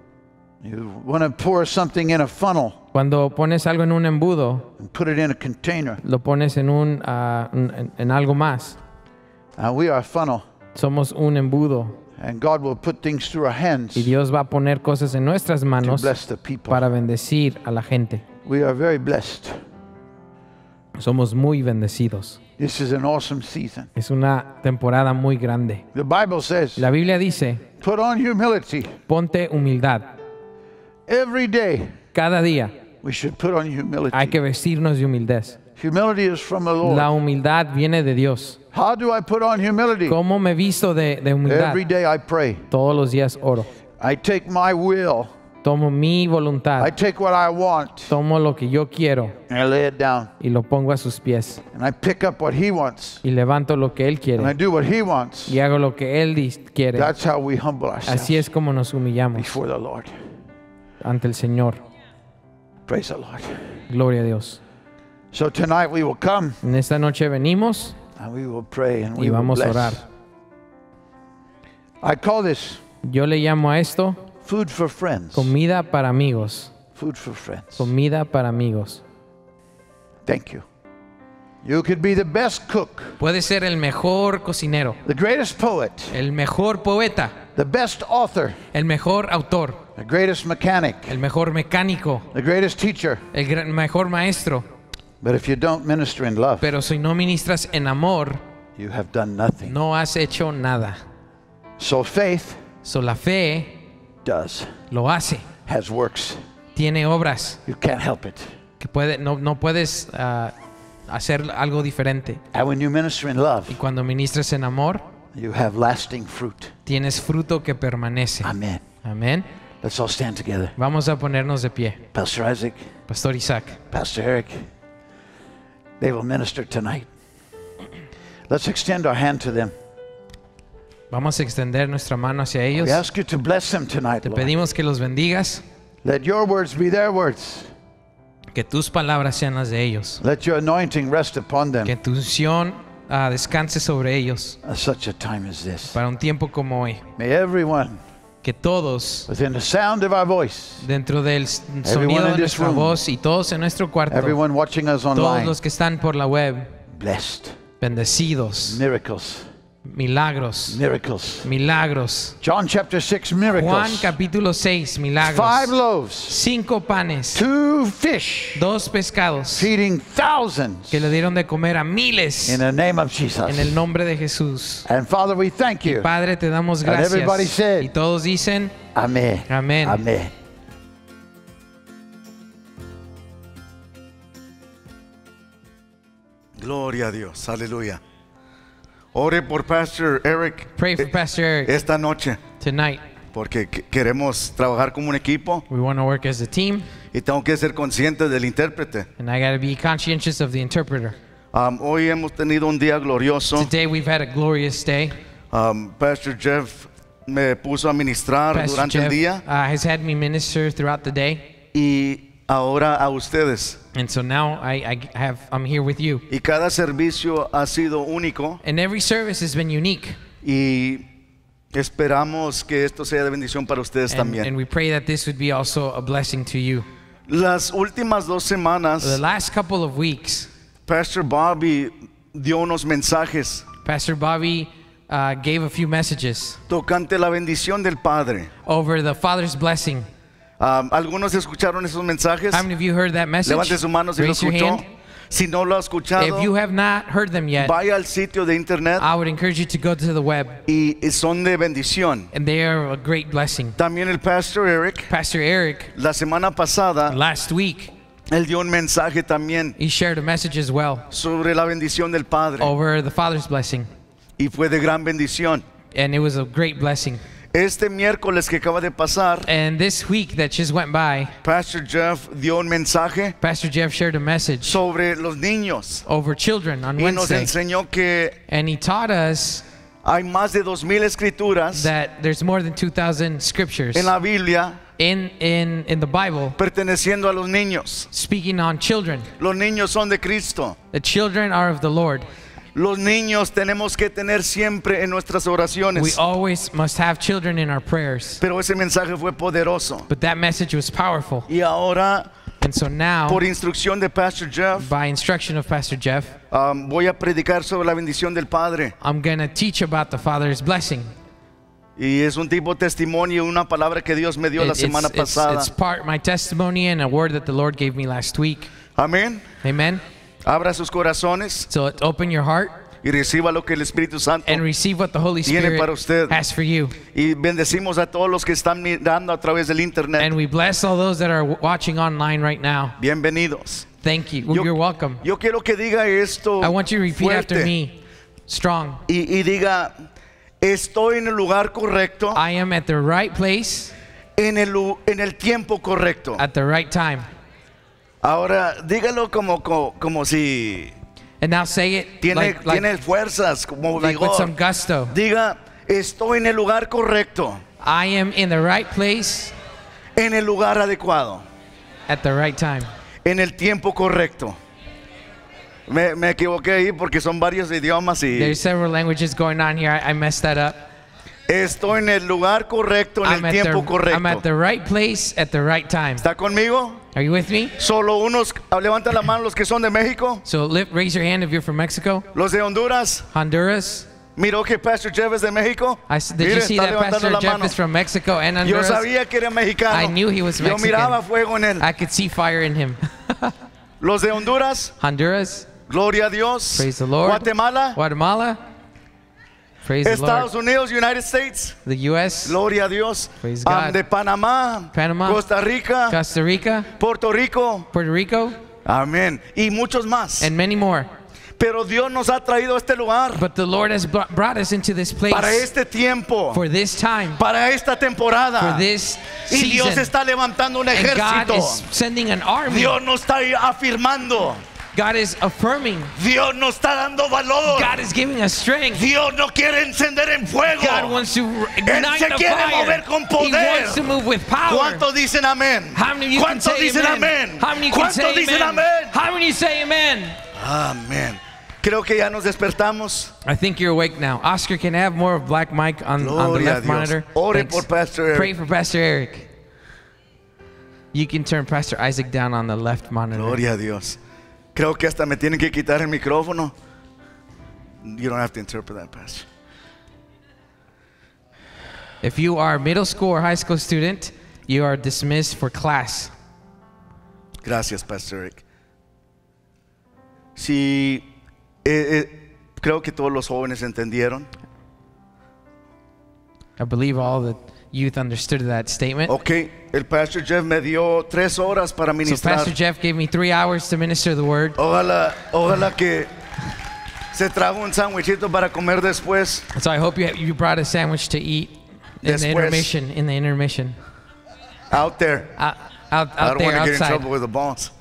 You want to pour something in a funnel Cuando pones algo en un embudo, and put it in a container. lo pones en, un, ah, un- en, en algo más. And we are a funnel. Somos un embudo And God will put things through our hands y Dios va a poner cosas en nuestras to manos bless the people. para bendecir a la gente. We are very blessed. Somos muy bendecidos. This is an awesome season. Es una temporada muy grande. The Bible says, La Biblia dice, put on humility. ponte humildad. Every day Cada día we should put on humility. hay que vestirnos de humildad. Humility is from the Lord. La humildad viene de Dios. How do I put on humility? ¿Cómo me visto de, de humildad? Every day I pray. Todos los días oro. I take my will. Tomo mi I voluntad. take what I want Tomo lo que yo quiero and I lay it down. y lo pongo a sus pies. And I pick up what He wants Y levanto lo que Él and I quiere. do what He wants. Y hago lo que Él dis- quiere. That's how we humble ourselves Así es como nos humillamos before the Lord. ante el Señor. Praise the Lord. Gloria a Dios. So tonight we will come En esta noche venimos and we will pray and y we will vamos a orar. bless. I call this Yo le llamo a esto food for friends. comida para amigos. Food for friends. Comida para amigos. Thank you. You could be the best cook, Puede ser el mejor cocinero, the greatest poet, el mejor poeta, the best author, el mejor autor, the greatest mechanic, el mejor mecánico, the greatest teacher. el gran- mejor maestro. But if you don't minister in love, Pero si no ministras en amor, you have done nothing. no has hecho nada. So faith So, la fe does, lo hace. has works. Tiene obras You can't help it. que puede, no, no puedes ah, hacer algo diferente. And when you minister in love, Y cuando ministras en amor, you have lasting fruit. tienes fruto que permanece. Amen. Amén. Let's all stand together. Vamos a ponernos de pie. Pastor Isaac, Pastor Isaac, Pastor Eric, they will minister tonight. Let's extend our hand to them. vamos a extender nuestra mano hacia ellos. We ask you to bless them tonight, Te Lord. pedimos que los bendigas, Let your words be their words. que tus palabras sean las de ellos, Let your anointing rest upon them que tu unción ah, descanse sobre ellos at such a time as this. para un tiempo como hoy. May everyone Que todos, within the sound of our voice, dentro del s- Everyone sonido in de this nuestra room. voz y todos en nuestro cuarto, everyone watching us todos online, los que están por la web, blessed. bendecidos, Miracles, milagros, miracles. milagros. John chapter six, Juan miracles. capítulo seis, Five milagros. loaves, Cinco panes, two fish, dos pescados feeding thousands que le dieron de comer a miles in the name of Jesus. en el nombre de Jesús. And Father, we thank you. Padre, te damos And everybody gracias. said, Y todos dicen, Amén. Amén. Amén. Gloria a Dios, aleluya. Ore por Pastor Eric pray for Pastor Eric esta noche. tonight. porque que- queremos trabajar como un equipo We want to work as a team, y tengo que ser consciente del intérprete. and I got to be conscientious of the interpreter. Um, hoy hemos tenido un día glorioso. Today we've had a glorious day. Um, Pastor Jeff me puso a ministrar Pastor durante el Jeff día uh, has had me minister throughout the day, y ahora a ustedes. and so now I, I have I'm here with you. Y cada servicio ha sido único And every service has been unique, y esperamos que esto sea de bendición para ustedes and, también. and we pray that this would be also a blessing to you. Las últimas dos The semanas, last couple of weeks, Pastor Bobby dio unos mensajes Pastor Bobby uh, gave a few messages tocante la bendición del Padre. over the Father's blessing. Um, ¿Algunos escucharon esos mensajes? How many of you heard that message? Levante su mano si lo Raise your escuchó. hand. Si no lo ha escuchado, If you have not heard them yet, vaya al sitio de internet I would encourage you to go to the web, y son de bendición. and they are a great blessing. También el Pastor Eric, Pastor Eric, la semana pasada, last week, él dio un mensaje también he shared a message as well sobre la bendición del Padre over the Father's blessing, y fue de gran bendición. and it was a great blessing. Este miércoles que acaba de pasar, And this week that just went by, Pastor Jeff dio un mensaje Pastor Jeff shared a message sobre los niños over children on y nos Wednesday, enseñó que and he taught us hay más de dos mil escrituras that there's more than two thousand scriptures en la Biblia in, in, in the Bible perteneciendo a los niños. speaking on children. Los niños son de Cristo. The children are of the Lord. Los niños tenemos que tener siempre en nuestras We oraciones. always must have children in our prayers. Pero ese mensaje fue poderoso. But that message was powerful. Y ahora, And so now, por instrucción de Pastor Jeff, by instruction of Pastor Jeff, um, voy a predicar sobre la bendición del Padre. I'm going to teach about the Father's blessing. Y es un tipo de testimonio, una palabra que Dios me dio la It- semana it's, it's, pasada. it's part my testimony and a word that the Lord gave me last week. Amén. Amen. Abra sus corazones So it- open your heart y reciba lo que el Espíritu Santo. and receive what the Holy Tiene para usted. Spirit has for you. Y bendecimos a todos los que están mirando a través del internet. And we bless all those that are w- watching online right now. Bienvenidos. Thank you. Well, you're welcome. Yo quiero que diga esto I want you to repeat fuerte after me, strong. y, y diga, estoy en el lugar correcto, I am at the right place en el, lu- en el tiempo correcto. at the right time. Ahora, dígalo como, como, como si And now say it tiene, like, like, tiene fuerzas, como like with vigor. some gusto. Diga, estoy en el lugar correcto, I am in the right place en el lugar adecuado, at the right time. en el tiempo correcto. Me, me equivoqué ahí porque son varios idiomas y There's several languages going on here. I, I messed that up. estoy en el lugar correcto, en I'm el at, tiempo the, I'm at correcto. the right place at the right time. ¿Está conmigo? Are you with me? Solo unos, levanta la mano los que son de México, So lift, raise your hand if you're from Mexico, los de Honduras. Honduras. Miró que Pastor Jeff es de México. I s- did Mire, you see está that levantando Pastor la Jeff mano. is from Mexico and Yo Honduras? sabía que era mexicano. I knew he was Yo Mexican. miraba fuego en él. I could see fire in him. Los de Honduras, Honduras, gloria a Dios. praise the Lord. Guatemala, Guatemala, praise the Estados Lord. Unidos, United States, The U S, gloria a Dios. Praise Um, God. de Panamá, Panamá, Costa Rica, Costa Rica, Puerto Rico. Puerto Rico, Amén. Y muchos más. and many more. Pero Dios nos ha traído a este lugar But the Lord has brought brought us into this place para este tiempo, for this time, para esta temporada. for this Y Dios season. está levantando un And God ejército. is sending an army. Dios nos está afirmando. God is affirming. Dios nos está dando valor. God is giving us strength. Dios no quiere encender en fuego. God wants to Él ignite se the quiere fire. mover con He poder. wants to move with power. ¿Cuántos dicen amén? How many of you can ¿Cuántos say dicen amen? amén? How many can ¿Cuántos say dicen amen? amén? How many say amen? Amén. Creo que ya nos despertamos. I think you're awake now. Oscar, can I have more of Black Mike on, on the Gloria a left Dios. monitor? Ore Thanks. por Pastor Eric. Pray for Pastor Eric. You can turn Pastor Isaac down on the left monitor. Gloria a Dios. Creo que hasta me tienen que quitar el micrófono. You don't have to interpret that, Pastor. If you are a middle school or high school student, you are dismissed for class. Gracias, Pastor Eric. Sí, eh, eh, creo que todos los jóvenes entendieron. I believe all the youth understood that statement. Ok, el Pastor Jeff me dio tres horas para So ministrar. Pastor Jeff gave me three hours to minister the word. Ojalá, ojalá que se traga un sándwichito para comer después. So I hope you, you brought a sandwich to eat In the Después. intermission, in the intermission. out there. Out, out, I out don't there, want to get in outside. trouble with the boss.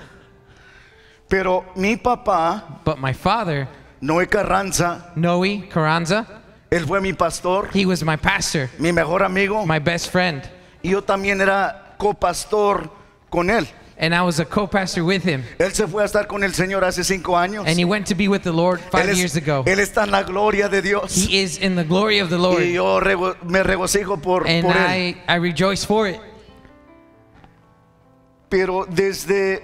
Pero mi papá, But my father, Noé Carranza, Noe Carranza, él fue mi pastor, he was my pastor, mi mejor amigo, my best friend. y yo también era copastor con él. And I was a co-pastor with him. Él se fue a estar con el Señor hace cinco años. And he went to be with the Lord five él, years es- ago. él está en la gloria de Dios. He is in the glory of the Lord. Y yo rego- me regocijo por, And por él. I, I rejoice for it. Pero desde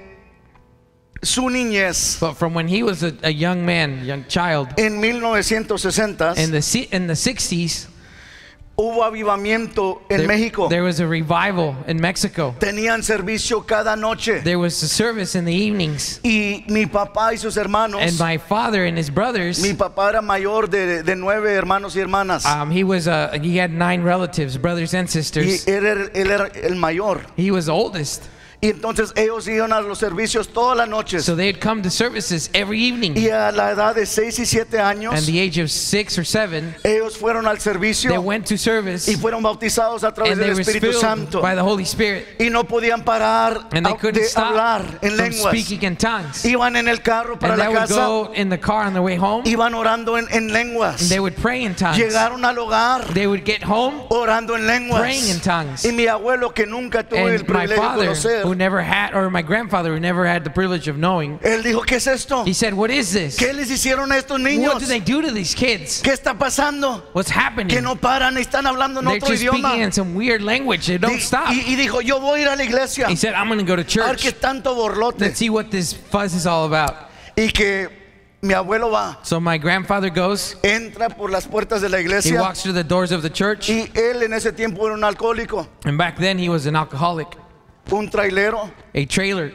su niñez, But from when he was a, a young man, young child, en mil novecientos sesenta, in the si- in the sixties, hubo avivamiento en there, México. there was a revival in Mexico. Tenían servicio cada noche. There was a service in the evenings. Y mi papá y sus hermanos, And my father and his brothers, mi papá era mayor de, de nueve hermanos y hermanas. um, he was uh, he had nine relatives, brothers and Y sisters. él era, él era el mayor. He was the oldest. Y entonces ellos iban a los servicios todas las noches. So they'd come to services every evening. Y a la edad de seis y siete años, And the age of six or seven, ellos fueron al they servicio went to service y fueron bautizados a través and they del were Espíritu filled Santo. by the Holy Spirit. Y no podían parar And they a- couldn't de stop hablar en from lenguas. speaking in tongues. Iban en el carro para And they la would casa, go in the car on their way home. iban orando en, en And lenguas. they would pray in tongues. Llegaron al hogar They would get home orando en lenguas. praying in tongues. Y mi abuelo, que nunca tuve el And my privilegio de father, conocer, who never had, or my grandfather, who never had the privilege of knowing, él dijo: ¿qué es esto? he said, "What is this? ¿Qué les hicieron a estos What niños? do they do to these kids? ¿Qué está pasando? What's happening? Que no paran y están hablando en They're otro just idioma. speaking in some weird language. They don't Di- stop." Y, y dijo: yo voy a ir a la iglesia He said, "I'm going to go to a ver qué church. tanto borlote. Let's see what this fuzz is all about." Y que mi abuelo va, So my grandfather goes. entra por las puertas de la He iglesia, walks through the doors of the church. y él en ese tiempo era un alcohólico, And back then he was an alcoholic, un trailero, a trailer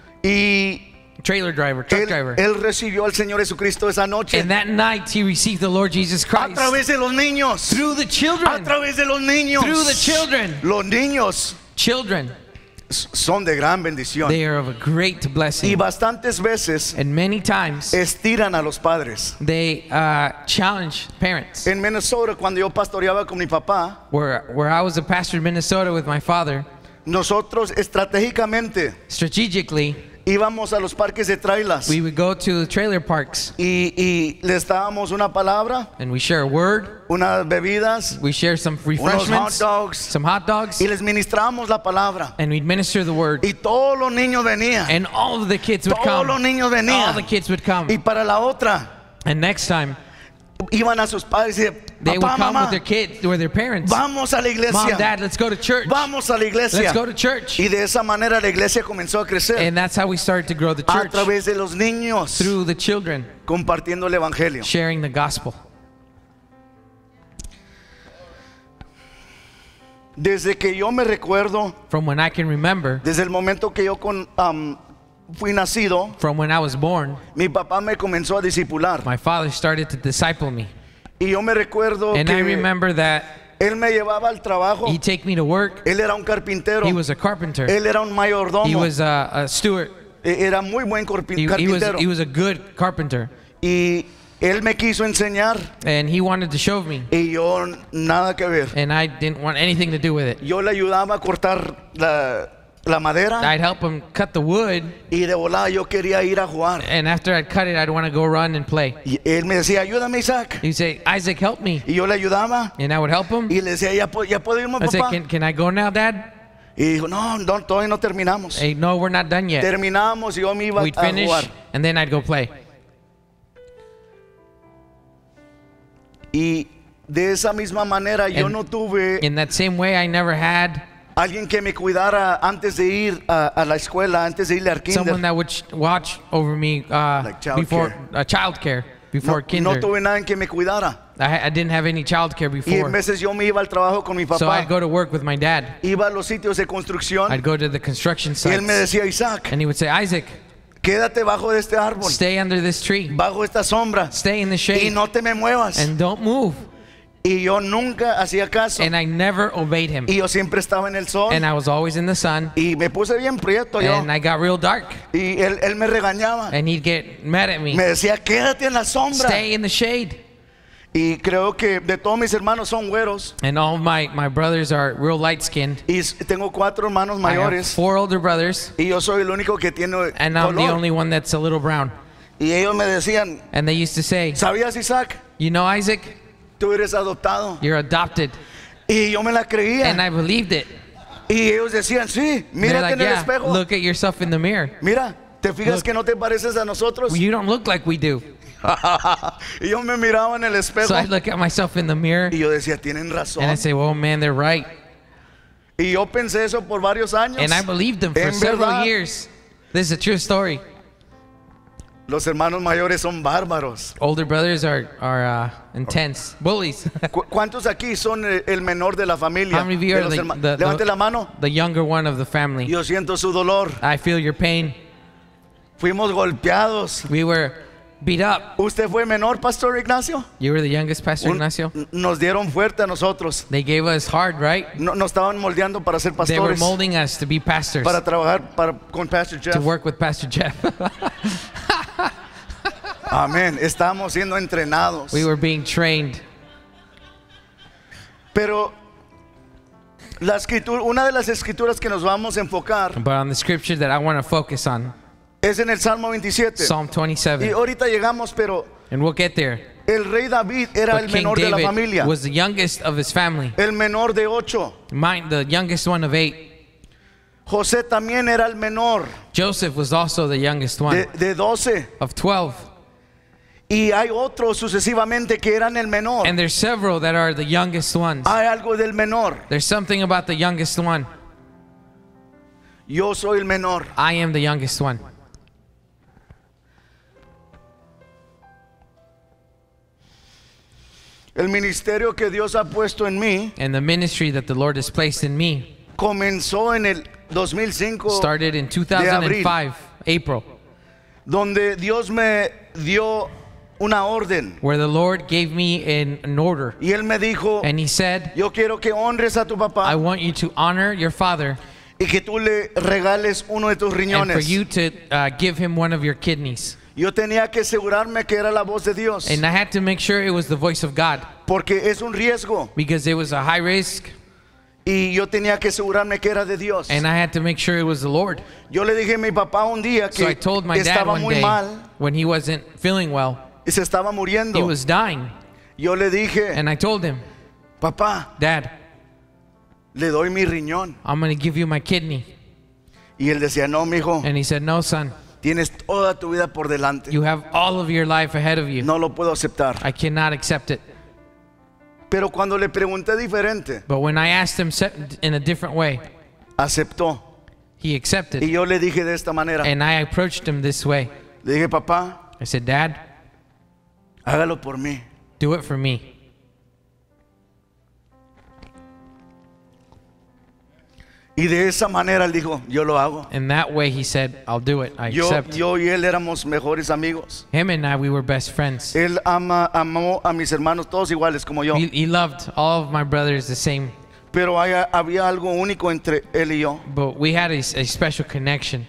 y trailer driver, truck él, driver. él recibió al Señor Jesucristo esa noche And that night he received the Lord Jesus a Christ través de los niños, through the a children. través de los niños. Through the children. Los niños Children, s- son de gran bendición, they are of a great y blessing. bastantes veces And many times estiran a los padres. they uh, challenge parents. En Minnesota, cuando yo pastoreaba con mi papá, Where, where I was a pastor in Minnesota with my father, nosotros estratégicamente strategically, íbamos a los parques de trailas we would go to the trailer parks y, y les dábamos una palabra, and we share a word, unas bebidas, we share some unos hot refreshments, dogs, some hot dogs, y les ministramos la palabra. and we'd minister the word. Y todos los niños venían, And all of the kids would todos los come. niños All the venían. kids would come. Y para la otra, And next time, iban a sus padres y decían: they would papá, come mamá, with their kids or their parents. vamos a la Mom, iglesia, Dad, let's go to church. vamos a la iglesia. Let's go to church. Y de esa manera la iglesia comenzó a crecer And that's how we started to grow the a church, través de los niños through the children, compartiendo el evangelio. sharing the gospel. Desde que yo me recuerdo, From when I can remember, desde el momento que yo con, am, fui nacido, from when I was born, mi papá me comenzó a discipular. my father started to disciple me. Y yo me recuerdo And I que remember that él me llevaba al trabajo. he'd take me to work. Él era un carpintero. He was a carpenter. Él era un mayordomo. He was a, a steward. E- Era muy buen corpi- He, he was, carpintero. he was a good carpenter. Y él me quiso enseñar And he wanted to show me. y yo nada que ver. And I didn't want anything to do with it. Yo le ayudaba a cortar la, la madera I'd help him cut the wood. y de volada yo quería ir a jugar. And after I'd cut it, I'd want to go run and play. Y él me decía: ayúdame, Isaac. He'd say, Isaac, help me. Y yo le ayudaba And I would help him. y le decía: ya, pu- ya puedo irme, I said, papá. can, can I go now, Dad? Y dijo: no, no, todavía no terminamos. Hey, no, we're not done yet. Terminamos y yo me iba We'd a finish, jugar. and then I'd go play. Y de esa misma manera yo And no tuve In that same way, I never had alguien que me cuidara antes de ir a, a la escuela, antes de irle al someone kinder. that would ch- watch over me uh, Like child before care. uh, child care before No, kinder. no tuve nadie que me cuidara. I, ha- I didn't have any child care Y before, en veces yo me iba al trabajo con mi so I'd papá. go to work with my dad. Iba a los sitios de construcción I'd go to the construction y él me sites, decía: Isaac, and he would say, Isaac, quédate bajo de este árbol, stay under this tree, bajo esta sombra, stay in the y shade, no te me muevas. and don't move. Y yo nunca hacía caso. And I never obeyed him, Y yo siempre estaba en el sol. and I was always in the sun, Y me puse bien prieto yo. and I got real dark, Y él, él me regañaba. and he'd get mad at me. Me decía: quédate en la sombra. Stay in the shade. Y creo que de todos mis hermanos son güeros. And all my, my brothers are real light-skinned. Y s- tengo cuatro hermanos I have mayores. four older brothers, Y yo soy el único que tiene and I'm the color. only one that's a little brown. Y ellos me decían, And they used to say, ¿sabías, Isaac? you know, Isaac, Tú eres adoptado. you're adopted. Y yo me la And creía. I believed it. Y ellos decían, sí, And they're mírate like, en el yeah, espejo. look at yourself in the mirror. Mira, ¿te fijas Look. que no te pareces a nosotros? You don't look like we do. Y yo me miraba en el espejo. So I look at myself in the mirror, Y yo decía, tienen razón. and I say, well, man, they're right. Y yo pensé eso por varios años. And I believed them for En several verdad. years. This is a true story. Los hermanos mayores son bárbaros. Older brothers are, are uh, intense. Bullies. ¿Cu- ¿Cuántos aquí son el, el menor de la familia? How many of you De are los the, herma- the, Levante the, la mano. the younger one of the family? Yo siento su dolor. I feel your pain. Fuimos golpeados. We were beat up. ¿Usted fue menor, Pastor Ignacio? You were the youngest, Pastor Un- Ignacio? Nos dieron fuerte a nosotros. They gave us hard, right? No- Nos estaban moldeando para ser They were pastores. molding us to be pastors, Para trabajar para, con Pastor to Jeff. work with Pastor Jeff. Amén. Estábamos siendo entrenados. We were being trained. Pero la escritura, una de las escrituras que nos vamos a enfocar But on the scripture that I want to focus on, es en el Salmo veintisiete. Psalm Y twenty-seven. ahorita llegamos, pero And we'll get there. el rey David era But el King menor de la David familia. was the youngest of his family. El menor de ocho. Mine, the youngest one of eight. José también era el menor Joseph was also the youngest one de, de doce. of twelve. Y hay otros sucesivamente que eran el menor. And there's several that are the youngest ones. Hay algo del menor. There's something about the youngest one. Yo soy el menor. I am the youngest one. El ministerio que Dios ha puesto en mí And the ministry that the Lord has placed in me comenzó en el dos mil cinco, started in two thousand five, April, donde Dios me dio una orden. where the Lord gave me an, an order. Y Él me dijo, And He said, yo quiero que honres a tu I papá want you to honor your father y que tú le regales uno de tus and for riñones. you to uh, give him one of your kidneys. Yo tenía que asegurarme que era la voz de Dios, And I had to make sure it was the voice of God porque es un riesgo. because it was a high risk, Y yo tenía que asegurarme que era de Dios. and I had to make sure it was the Lord. Yo le dije a mi papá un día So I que told my dad estaba one muy day mal when he wasn't feeling well, y se estaba muriendo. he was dying, Yo le dije, and I told him, papá, Dad, le doy mi riñón. I'm going to give you my kidney. Y él decía, no, mijo, And he said, no, son, tienes toda tu vida por delante. you have all of your life ahead of you. No lo puedo aceptar. I cannot accept it. Pero cuando le pregunté diferente, But when I asked him se- in a different way, aceptó. he Y accepted. yo le dije de esta manera. And I approached him this way. Le dije, papá, I said, Dad, hágalo por mí. do it for me. Y de esa manera él dijo, yo lo hago. And that way he said, I'll do it. I Yo, accept. yo y él éramos mejores amigos. Him and I, we were best friends. Él ama, amó a mis hermanos todos iguales como yo. He, he loved all of my brothers the same, Pero hay- había algo único entre él y yo. but we had a, a special connection.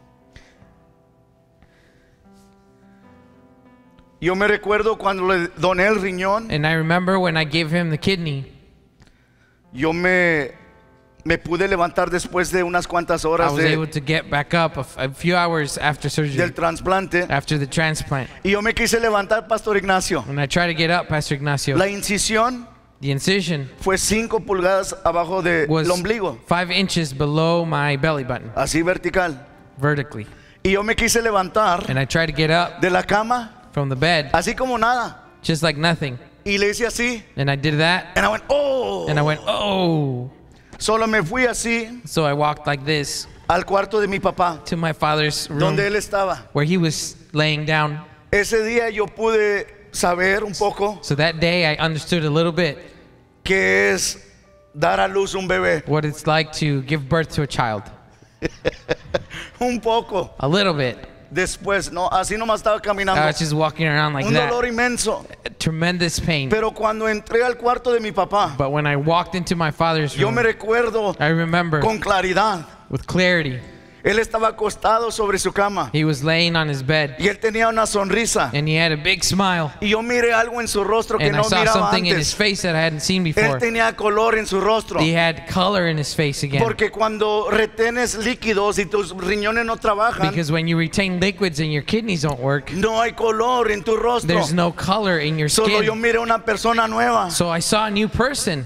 Yo me recuerdo cuando le doné el riñón, And I remember when I gave him the kidney, yo me, me pude levantar después de unas cuantas I horas was able de, to get back up a, f- a few hours after del surgery, trasplante. after the transplant. Y yo me quise levantar, Pastor Ignacio. When I tried to get up, Pastor Ignacio, La incisión the incision fue cinco pulgadas abajo del was ombligo, five inches below my belly button, así vertical. vertically. Y yo me quise levantar And I tried to get up de la cama, from the bed, así como nada. just like nothing. Y le hice así. And I did that, And I went, oh. and I went, oh. Solo me fui así So I walked like this al cuarto de mi papá, to my father's room donde él estaba. where he was laying down. Ese día yo pude saber un poco So that day I understood a little bit qué es dar a luz un bebé. what it's like to give birth to a child. Un poco. A little bit. Después, no, así nomás estaba caminando. I was just walking around like Un dolor that. inmenso. Tremendous pain. Pero cuando entré al cuarto de mi papá, But when I walked into my father's yo room, me recuerdo I remember con claridad with clarity Él estaba acostado sobre su cama He was laying on his bed, y él tenía una sonrisa. and he had a big smile. Y yo miré algo en su rostro que And I no saw miraba something in his antes. face that I hadn't seen Él before. tenía color en su rostro. He had color in his face again. Porque cuando retenes líquidos y tus riñones no trabajan, Because when you retain liquids and your kidneys don't work, no hay color en tu rostro. there's no color in your Solo yo skin. miré una persona nueva. So I saw a new person.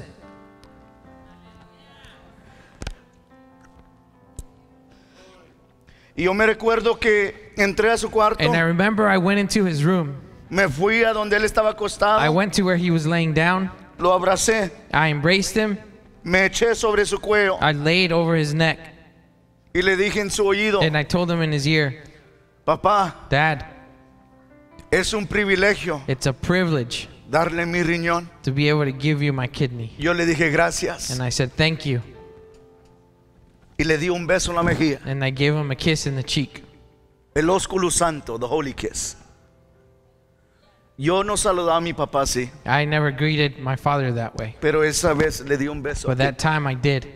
Y yo me recuerdo que entré a su cuarto, And I remember I went into his room. me fui a donde él estaba I acostado, went to where he was laying down. lo abracé, I embraced him. me eché sobre su cuello I laid over his neck. y le dije en su oído, And I told him in his ear, papá, Dad, es un privilegio it's a privilege darle mi riñón. to be able to give you my kidney. Yo le dije gracias And I said, thank you. y le di un beso en la mejilla. And I gave him a kiss in the cheek. El ósculo santo, the holy kiss. Yo no saludaba a mi papá así, I never greeted my father that way. pero esa vez le di un beso. But that time I did.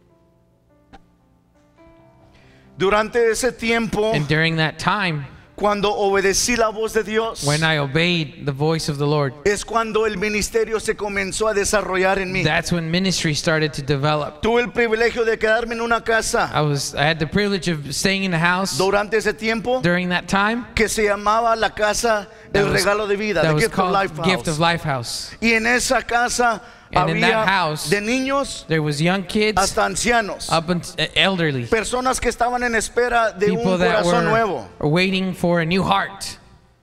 Durante ese tiempo, And during that time, cuando obedecí la voz de Dios, when I obeyed the voice of the Lord, es cuando el ministerio se comenzó a desarrollar en mí. that's when ministry started to develop. Tuve el privilegio de quedarme en una casa I was I had the privilege of staying in the house durante ese tiempo during that time que se llamaba la casa that del was, regalo de vida, that the was gift of called life Gift of house. Life House. Y en esa casa And in that había house, de niños There was young kids hasta ancianos, up and elderly, personas que estaban en espera de people un that corazón were nuevo, waiting for a new heart,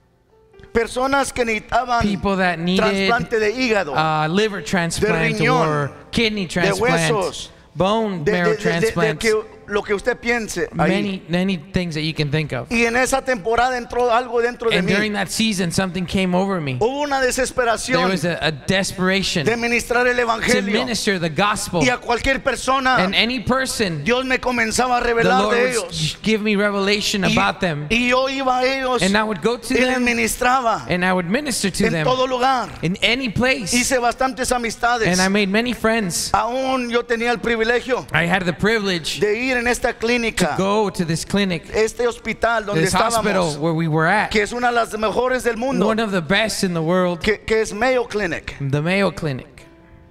personas que necesitaban people that needed trasplante de hígado, uh, liver transplant riñón, or kidney de transplant, huesos, bone de, marrow de- de- de- de transplants, que, lo que usted piense ahí. many many things that you can think of. Y en esa temporada entró algo dentro de And during mí. that season, something came over me. Hubo una There desesperación was a, a desperation de ministrar el to evangelio. minister the gospel, Y a cualquier persona, and any person, Dios me comenzaba a the revelar Lord de would ellos. give me revelation Y, about them, y yo iba a ellos and I would go to y les them ministraba and I would minister to en them todo lugar. in any place. Hice bastantes amistades. And I made many friends. Aún yo tenía el privilegio I had the privilege de ir en esta clínica, to go to this clinic, este hospital donde this hospital estábamos, where we were at, que es una de las mejores del mundo, one of the best in the world, que, que es Mayo Clinic. the Mayo Clinic.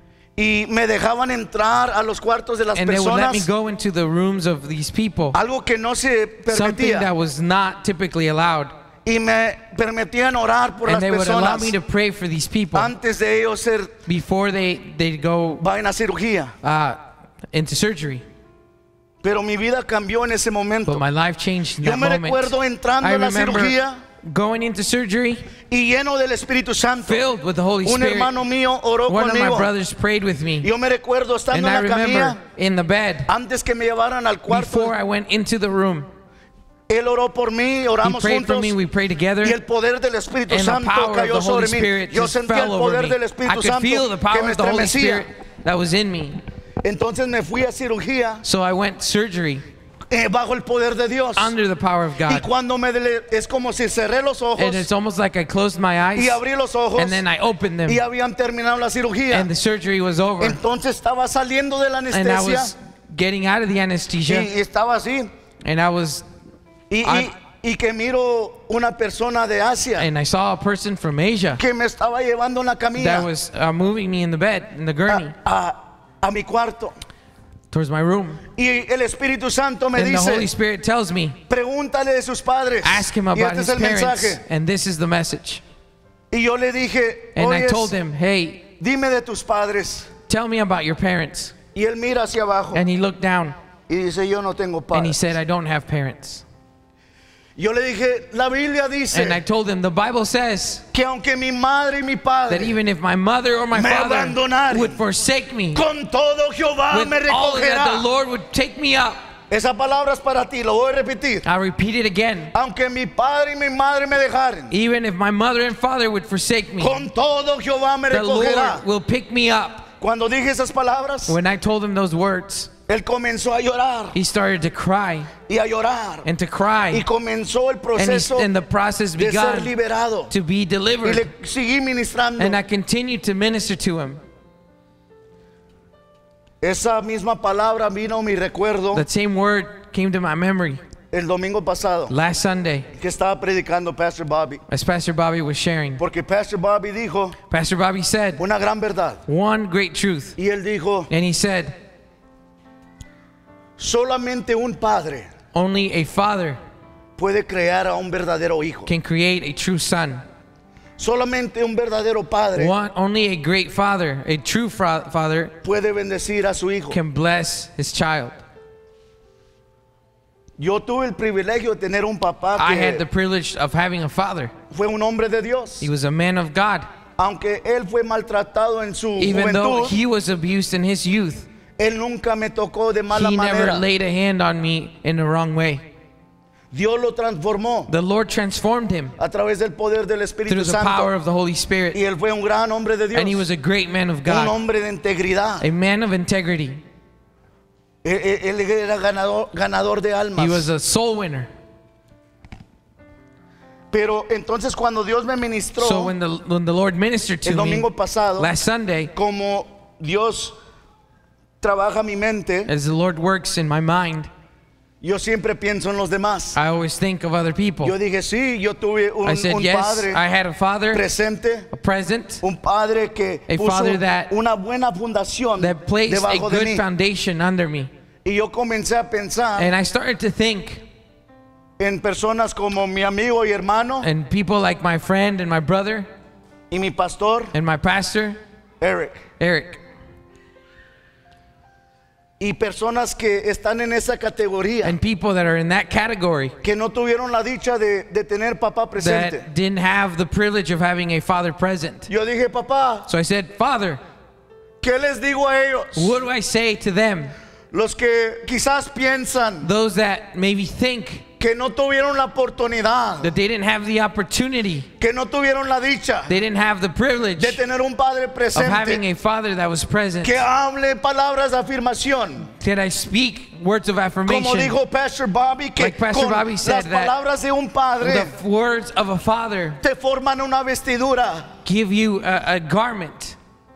Y me dejaban entrar a los cuartos de las And they would let me personas, go into the rooms of these people, algo que no se something that permitía. was not typically allowed. Y me permitían orar por And las they would allow personas me to pray for these people antes de ellos ser, before they, they go vayan a cirugía. uh, into surgery. Pero mi vida cambió en ese momento. But my life changed in Yo that me moment. recuerdo entrando I a la remember cirugía going into surgery y lleno del Espíritu Santo. filled with the Holy Un Spirit. hermano mío oró One of my conmigo. brothers prayed with me. Yo me recuerdo estando And en I la remember camilla in the bed, antes que me llevaran al before cuarto. I went into the room, Él oró por mí, he oramos prayed for juntos. me, we prayed together, Y el poder del Espíritu and the Santo power of cayó the Holy sobre mí. Spirit Yo just sentía fell el over poder me. del I Espíritu could Santo feel the que power me of the Holy estremecía. Spirit that was in me. Entonces me fui a cirugía So I went surgery eh, bajo el poder de Dios. under the power of Y God. cuando me dele- es como si cerré los ojos And it's almost like I closed my eyes y abrí los ojos and then I opened them y habían terminado la cirugía. and the surgery was over. Entonces estaba saliendo de la And I anestesia was getting out of the y, anesthesia y estaba así. and I was Y, y, I- y que miro una persona de Asia and I saw a person from Asia que me estaba llevando en la that camilla was uh, moving me in the bed, in the gurney, a, a- a mi cuarto. towards my room. Y el Espíritu Santo me And the Holy dice, Spirit tells me, pregúntale de sus padres. ask him Y about este es his el parents. mensaje. And this is the message. Y yo le dije, And I "Oyes, told him, hey, dime de tus padres. tell me about your parents. Y él mira hacia abajo And he looked down y dice, yo no tengo and he padres. said, I don't have parents. Yo le dije, la Biblia dice And I told him, the Bible says que aunque mi madre y mi that padre even if my mother or my Me father abandonaren. would forsake me, con todo Jehová with me all that the recogerá. Lord would take me up. Esa palabra es para ti, lo voy a repetir. I'll repeat it again. Aunque mi padre y mi madre me dejaren, Even if my mother and father would forsake me, con todo Jehová me the Lord recogerá. will pick me up. Cuando dije esas palabras, When I told him those words, él comenzó a llorar he started to cry y a llorar. and to Y cry. comenzó el And, proceso he, and the process de ser began liberado. to be Y delivered. le seguí ministrando. And I continued to minister to him. Esa misma palabra vino a mi recuerdo That same word came to my memory el domingo pasado last Sunday que estaba predicando Pastor Bobby. as Pastor Bobby was sharing. Porque Pastor Bobby dijo Pastor Bobby said una gran verdad. one great truth. Y él dijo, And he said, solamente un padre only a father puede crear a un verdadero hijo. can create a true son. Solamente un verdadero padre One, only a great father, a true fra- father, puede bendecir a su hijo. can bless his child. Yo tuve el privilegio de tener un papá I had the que privilege of having a father. fue un hombre de Dios. He was a man of God. Aunque él fue maltratado en su Even though juventud, he was abused in his youth, él nunca me tocó de mala he never manera. laid a hand on me in the wrong way. Dios lo transformó The Lord transformed him a través del poder del Espíritu through the power Santo. of the Holy Spirit. Y él fue un gran hombre de Dios. And he was a great man of Un God, hombre de integridad. a man of integrity. Él, él- él era ganador, ganador de almas. He was a soul winner. Pero entonces cuando Dios me ministró So when the, when the Lord ministered el to me domingo pasado, last Sunday, como Dios trabaja mi mente, as the Lord works in my mind, yo siempre pienso en los demás. I always think of other people. Yo dije, sí, yo tuve un, I said, un yes, padre I had a father, presente, a present, un padre que A puso father that- una buena fundación that placed a debajo de good mí. foundation under me. Y yo comencé a pensar And I started to think, en personas como mi amigo y hermano and people like my friend and my brother y mi pastor, and my pastor, Eric. Eric, Y personas que están en esa categoría, and people that are in that category que no tuvieron la dicha de, de tener papá presente. that didn't have the privilege of having a father present. Yo dije, papá, So I said, Father, ¿qué les digo a ellos? what do I say to them? Los que quizás piensan Those that maybe think que no tuvieron la oportunidad, that they didn't have the opportunity, que no tuvieron la dicha they didn't have the privilege de tener un padre of having presente a father that was present. que hable palabras de afirmación. Did I speak words of Como affirmation? dijo Pastor Bobby, que Like Pastor con Bobby said las that palabras de un padre The words of a father te forman una vestidura. give you a, a garment.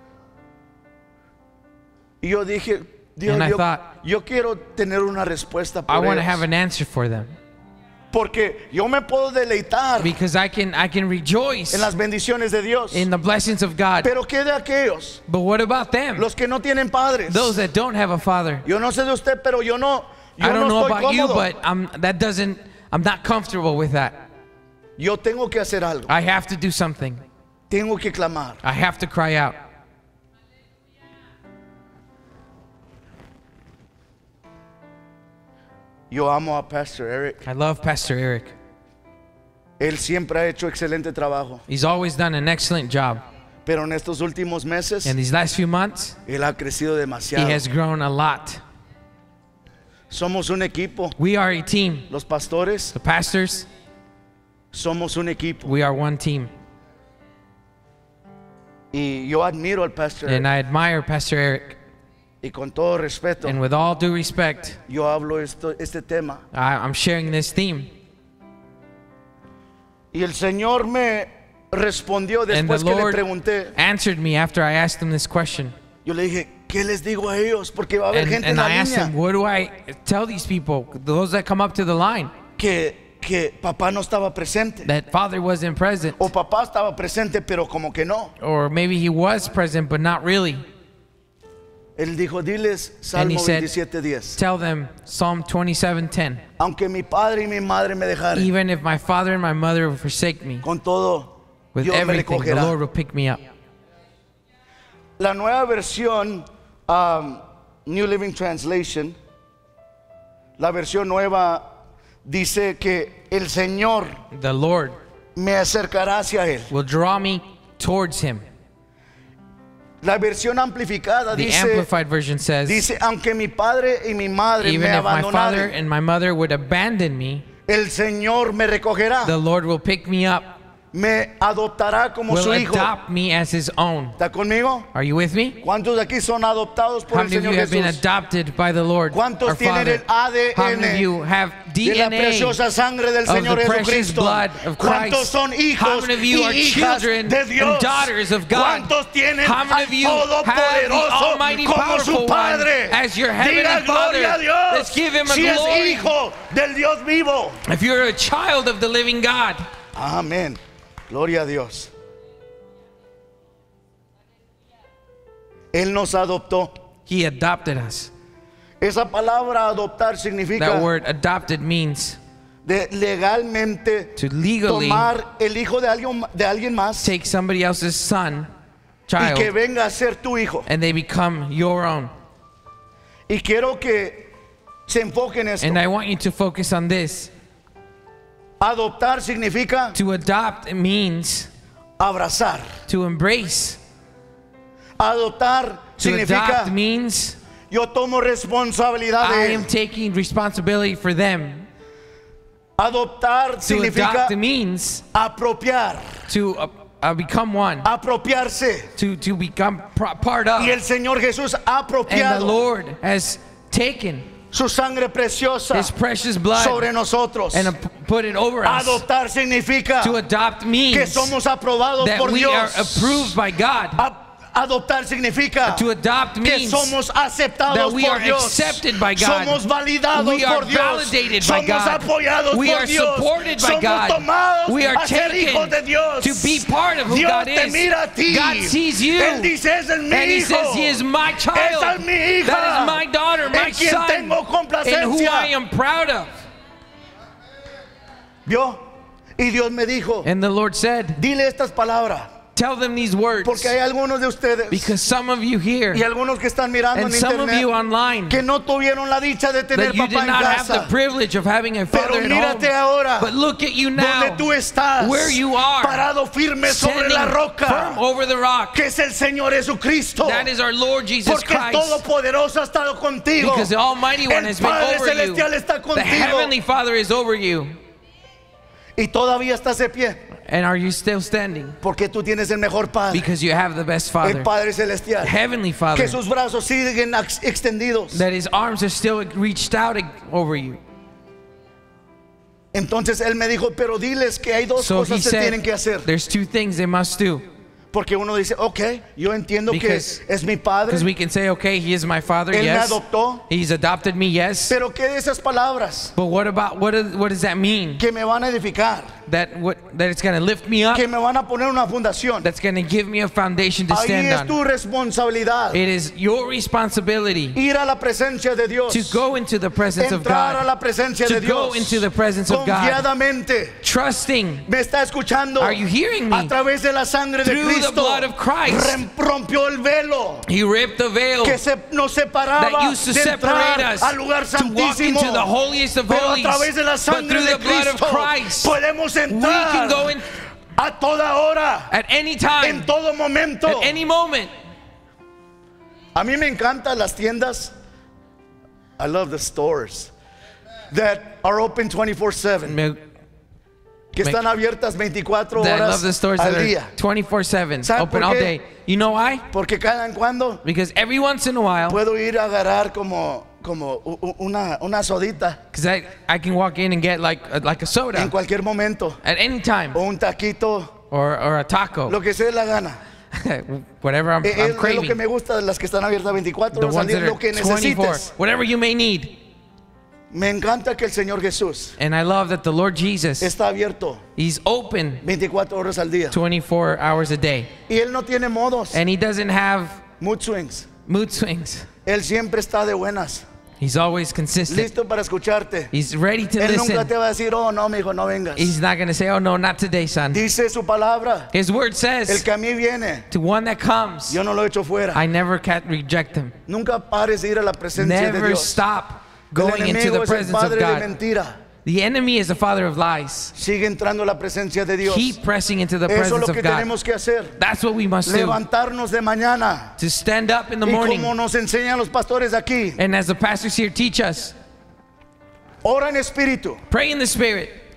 Y yo dije, Dios, And I yo, thought, yo quiero tener una respuesta I por want to ellos. have an answer for them. Porque yo me puedo deleitar Because I can I can rejoice en las bendiciones de Dios. in the blessings of God. Pero ¿qué de aquellos? But what about them? Los que no tienen padres. Those that don't have a father. Yo no sé de usted, pero yo no, yo I don't no know estoy about you, cómodo. but I'm, that doesn't, I'm not comfortable with that. Yo tengo que hacer algo. I have to do something. Tengo que clamar. I have to cry out. Yo amo a Pastor Eric. I love Pastor Eric. Él siempre ha hecho excelente trabajo. He's always done an excellent job. Pero en estos últimos meses, In these last few months, él ha crecido he demasiado. has grown a lot. Somos un equipo. We are a team. Los pastores The pastors, somos un equipo. we are one team. Y yo admiro al Pastor And Eric. I admire Pastor Eric. Y con todo respeto, And with all due respect, yo hablo esto, este tema. I, I'm sharing this theme. Y el Señor me respondió And the después que le Lord pregunté. answered me after I asked him this question. Yo le dije, ¿qué les digo a ellos? Porque va a haber And, gente and en la I asked línea him, what do I tell these people, those that come up to the line, que, que papá no estaba presente. that father wasn't present? O papá estaba presente, pero como que no. Or maybe he was present, but not really. Él dijo, diles And he Salmo said, veintisiete diez. Tell them Psalm twenty-seven ten. Aunque mi padre y mi madre me dejaran, Even if my father and my mother forsake me, con todo, with Dios me everything, the recogerá. Lord will pick me up. La nueva versión, um, New Living Translation, la versión nueva dice que el Señor The Lord me acercará hacia Él. will draw me towards him. La versión amplificada The dice, Amplified Version says, dice, aunque mi padre y mi madre me even if my father abandonaren, and my mother would abandon me, el Señor me recogerá. the Lord will pick me up. me adoptará como will su hijo. adopt me as his own. ¿Está conmigo? Are you with me? ¿Cuántos de aquí son adoptados por How el many of Señor you have been Jesús? adopted by the Lord, ¿Cuántos our tienen Father? el A D How many of N you have de la D N A preciosa sangre del of Señor the precious Jesucristo? blood of ¿Cuántos Christ? son How hijos many of you y are hijas children de and Dios? daughters of God? ¿Cuántos tienen How many al of you have the Todopoderoso Almighty como powerful su one Padre? as your heavenly Diga Father? gloria a Dios. Let's give him a Si es glory. hijo del Dios vivo. If you're a child of the living God, Amén. Gloria a Dios. Él nos adoptó. he adopted us. Esa palabra adoptar significa That word adopted means de legalmente to legally tomar el hijo de alguien, de alguien más take somebody else's son, y que child, venga a ser tu hijo. and they become your own. Y quiero que se enfoque en esto. And I want you to focus on this. Adoptar significa To adopt means abrazar. to embrace. Adoptar To significa adopt means yo tomo responsabilidad I de am él. taking responsibility for them. Adoptar To significa adopt means apropiar, to uh, uh, become one, apropiarse. to, to become pro- part of. Y el Señor Jesús ha And the apropiado Lord has taken su sangre preciosa His precious blood sobre nosotros. and uh, p- put it over us. Adoptar significa To adopt que means somos aprobados that por we are Dios. approved by God. A- Adoptar significa To adopt que means somos aceptados that we por are Dios. accepted by God. Somos validados We are por Dios. validated by Somos God. apoyados We por are Dios. supported by Somos God. tomados We are a ser taken hijos de Dios. to be part of who Dios God te is. mira a ti. God sees you. Él dice, ese es mi And He hijo. says, He is my Esa child. es mi hija. That is my daughter, my en quien son, tengo in who complacencia. I am proud of. ¿Vio? Y Dios me dijo, And the Lord said, dile estas palabras. tell them these words. Porque hay algunos de ustedes Because some of you here y algunos que están mirando and en some of you internet online que no tuvieron la dicha de tener that you papá did en not have the casa. privilege of having a Pero father at mírate home. ahora But look at you now, donde tú estás, where you are, parado firme sobre standing la firm roca, over the rock. que es el Señor Jesucristo. That is our Lord Jesus Porque el Christ. Todopoderoso ha estado contigo. Because the Almighty One El has been Padre over you. Celestial está The contigo. Heavenly Father is over you. Y todavía estás de pie. And are you still standing? Porque tú tienes el mejor Padre. Because you have the best El Father, Padre Celestial. Heavenly Father, Que sus brazos siguen ex- extendidos. that His arms are still reached out over you. Entonces Él me dijo, pero diles que hay dos So He cosas que said, tienen que hacer. there's two things they must do. Porque uno dice, ok, yo entiendo Because- que es mi Padre. Because we can say, okay, He is my Father, Él yes. me adoptó. He's adopted me, yes. Pero ¿qué de esas palabras But what about, what, is, what does that mean? que me van a edificar? That, what, that it's going to lift me up? Que me van a poner una fundación. That's going to give me a foundation to Ahí stand es on? tu responsabilidad. It is your responsibility Ir a la presencia de Dios. to go into the presence of Entrar a God, la presencia to de go Dios. into the presence of God, Confiadamente. trusting Me está escuchando. Are you hearing me? A través de la sangre de Through the Cristo. blood of Christ. rem- Rompió el velo He ripped the veil que se, nos separaba that used to de separate entrar us al lugar to walk santísimo. into the holiest of Pero a holies. través de la But sangre through de the blood of Cristo Christ, podemos we entrar can go in a toda hora, at any time, en todo momento. at any moment. A mí me encantan las tiendas. I love the stores that are open twenty-four seven. Me- Que Me- están abiertas veinticuatro that I horas love the stores al that día. are twenty-four seven, ¿Sabe open por all qué? day. You know why? Porque cada en cuando Because every once in a while, puedo ir a agarrar como, como u- u- una, una sodita because I, I can walk in and get like a, like a en soda cualquier momento. at any time, O un taquito, or, or a taco, lo que se dé la gana. whatever I'm, Eh, I'm Es, es lo que craving. me gusta de las que están abiertas veinticuatro The horas al ones día, that lo que are twenty-four, necesites. whatever you may need. Me encanta que el Señor Jesús And I love that the Lord Jesus, está abierto He's open veinticuatro horas al día. twenty-four hours a day. Y Él no tiene modos, And He doesn't have mood swings. mood swings. Él siempre está de buenas, He's always consistent. listo para escucharte. He's ready to Él nunca listen. te va a decir, oh no, mi hijo, no vengas. He's not going to say, oh no, not today, son. Dice su palabra, His word el says, que a mí viene, to one that comes, yo no lo echo fuera. I never can reject him. Nunca pares de ir a la presencia de Never Dios. stop El going into enemigo the es el presence of padre de God. mentira. The enemy is the father of lies. Sigue entrando a la presencia de Dios. Keep pressing into the Eso es presence lo que of God. tenemos que hacer. That's what we must do. Levantarnos de mañana. To stand up in the Y morning. como nos enseñan los pastores aquí, And as the pastors here teach us, ora en espíritu. pray in the Spirit.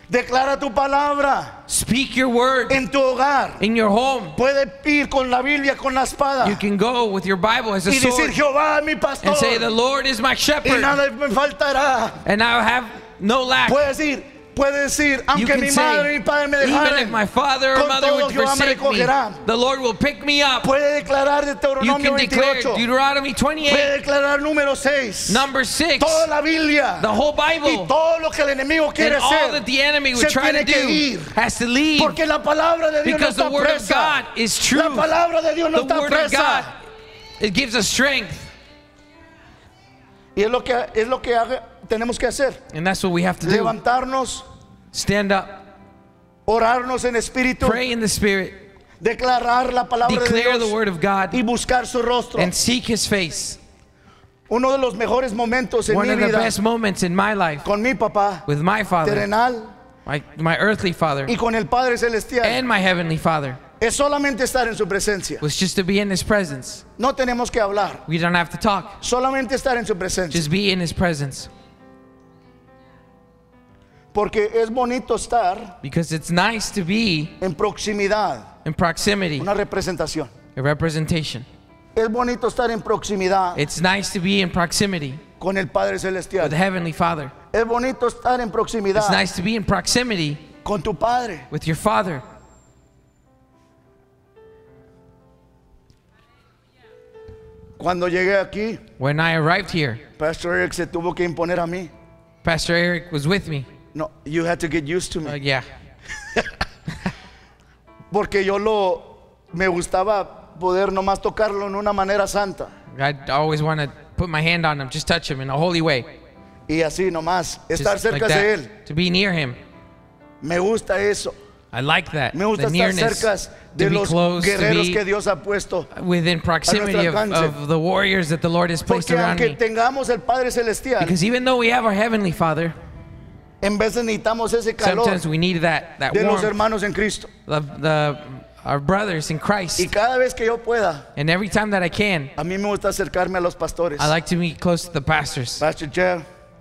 Declara tu palabra Speak your word en tu hogar. in your home. Puede ir con la Biblia, con la espada, You can go with your Bible as a y decir, sword Jehová mi pastor, and say, the Lord is my y shepherd, nada me faltará. and I have no lack. Puede decir, puede decir, You aunque can mi madre y say, mi padre me even if dejaren, my father or con mother todo would Jehová me forsake me, recogerá. the Lord will pick me up. Puede declarar You Deuteronomio can declare veintiocho. Deuteronomy twenty-eight, Puede declarar número seis. number six, Toda la Biblia. the whole Y Bible, todo lo que el enemigo and quiere all hacer that the enemy would se try to tiene que do ir. has to leave, Porque la palabra de Dios no because the está word of presa. God is true. La palabra de Dios no The está word of God, presa. it gives us strength, Y es lo que es lo que haga- tenemos que hacer. and that's what we have to do. Levantarnos, Stand up, orarnos en espíritu, pray in the Spirit, declarar la palabra de declare the Dios word of God, y buscar su rostro. and seek His face. Uno de los mejores momentos en One mi of the vida best moments in my life con mi papá with my Father, terrenal my, my earthly Father, y con el Padre celestial and my Heavenly Father es solamente estar en su presencia. was just to be in His presence. No tenemos que hablar, We don't have to talk, solamente estar en su presencia. just be in His presence. Porque es bonito estar Because it's nice to be en proximidad, in proximity, una representación. a representation. Es bonito estar en proximidad It's nice to be in proximity con el Padre with celestial. the Heavenly Father. Es bonito estar en It's proximidad nice to be in proximity con tu Padre. with your Father. Cuando llegué aquí, When I arrived here, Pastor Eric se tuvo que imponer a mí. Pastor Eric was with me. No, you had to get used to me. Uh, yeah, Porque yo lo me gustaba poder nomás tocarlo en una manera santa. I always want to put my hand on him, just touch him in a holy way. Y así nomás, Just estar like cerca de that, él. to be near him. Me gusta eso. I like that. Me gusta The estar nearness, cerca to de be los close, to guerreros be que Dios ha puesto. within proximity of, alcance. of the warriors that the Lord has placed Porque around aunque me. tengamos el Padre Celestial, Because even though we have our Heavenly Father, en vez necesitamos ese calor sometimes we need that, that de los warmth, hermanos en Cristo. the, the, our brothers in Y Christ. cada vez que yo pueda, And every time that I can, a mí me gusta acercarme a los pastores. I like to meet close to the pastors. Pastor Jeff,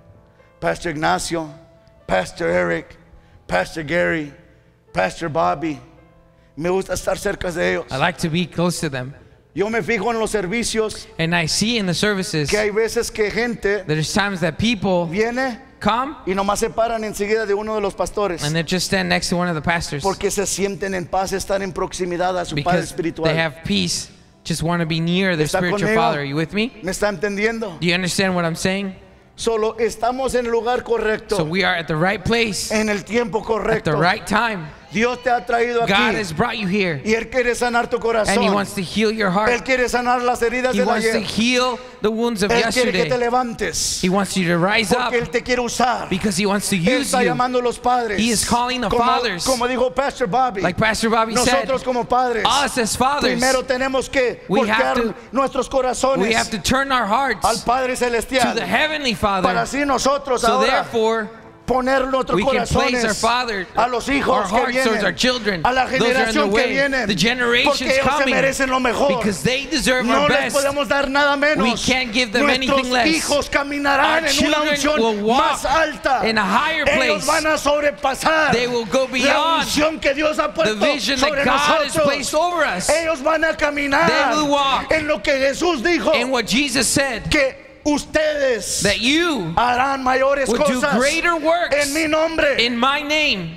Pastor Ignacio, Pastor Eric, Pastor Gary, Pastor Bobby. Me gusta estar cerca de ellos. I like to be close to them. Yo me fijo en los servicios And I see in the services que hay veces que gente there's times that people viene come y nomás se paran enseguida de uno de los pastores and they just stand next to one of the pastors porque se sienten en paz, están en proximidad a su Padre because espiritual. they have peace, just want to be near their ¿Está spiritual conmigo? father. Are you with me? ¿Me está entendiendo? Do you understand what I'm saying? Solo estamos en el lugar correcto, So we are at the right place en el tiempo at correcto. the right time. Dios te ha traído God aquí has brought you here y Él quiere sanar tu and He corazón. wants to heal your Él heart. quiere sanar las heridas He del wants to ayer. heal the wounds of Él quiere que te yesterday. levantes He wants you to rise up porque Él te quiere usar. because He wants to Él use está you. llamando a los padres. He is calling the como, fathers. como dijo Pastor Bobby, Like Pastor Bobby said, nosotros como padres, us as fathers, primero tenemos que we have voltear to- nuestros corazones we have to turn our hearts al Padre to Celestial the Heavenly para Father. así nosotros So ahora therefore, poner nuestros we can place our corazones Father, a los our hijos que hearts towards our vienen, children, a la those are in the generación que way, vienen, the porque generations ellos se coming, merecen lo mejor. because they deserve No our les best. podemos dar nada menos. We can't give them Nuestros anything less. hijos caminarán Our en una children unción will walk más alta. in a higher Ellos place. van a sobrepasar They will go la beyond unción que Dios ha the puesto vision sobre that God has nosotros. placed over us. Ellos van a caminar They will walk en lo que Jesús dijo, And what Jesus said, que ustedes that you harán mayores will do cosas greater works en mi nombre. in my name.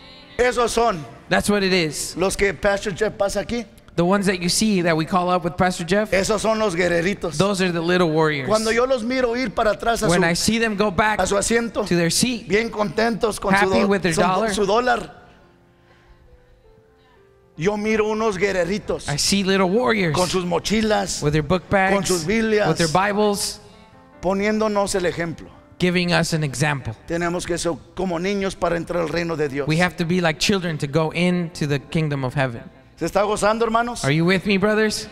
Esos son That's what it is. los que Pastor Jeff pasa aquí. The ones that you see that we call up with Pastor Jeff, Esos son los guerreritos. those are the little warriors. Cuando yo los miro ir para atrás a When su, I see them go back a su asiento, to their seat, bien contentos con su, happy do- with their su- dollar. su dólar, yo miro unos guerreritos I see little warriors con sus mochilas, with their book bags, sus Biblias. with their Bibles, poniéndonos el ejemplo. giving us an example. Tenemos que ser como niños para entrar al reino de Dios. We have to be like children to go into the kingdom of heaven. ¿Se está gozando, hermanos? Are you with me, brothers?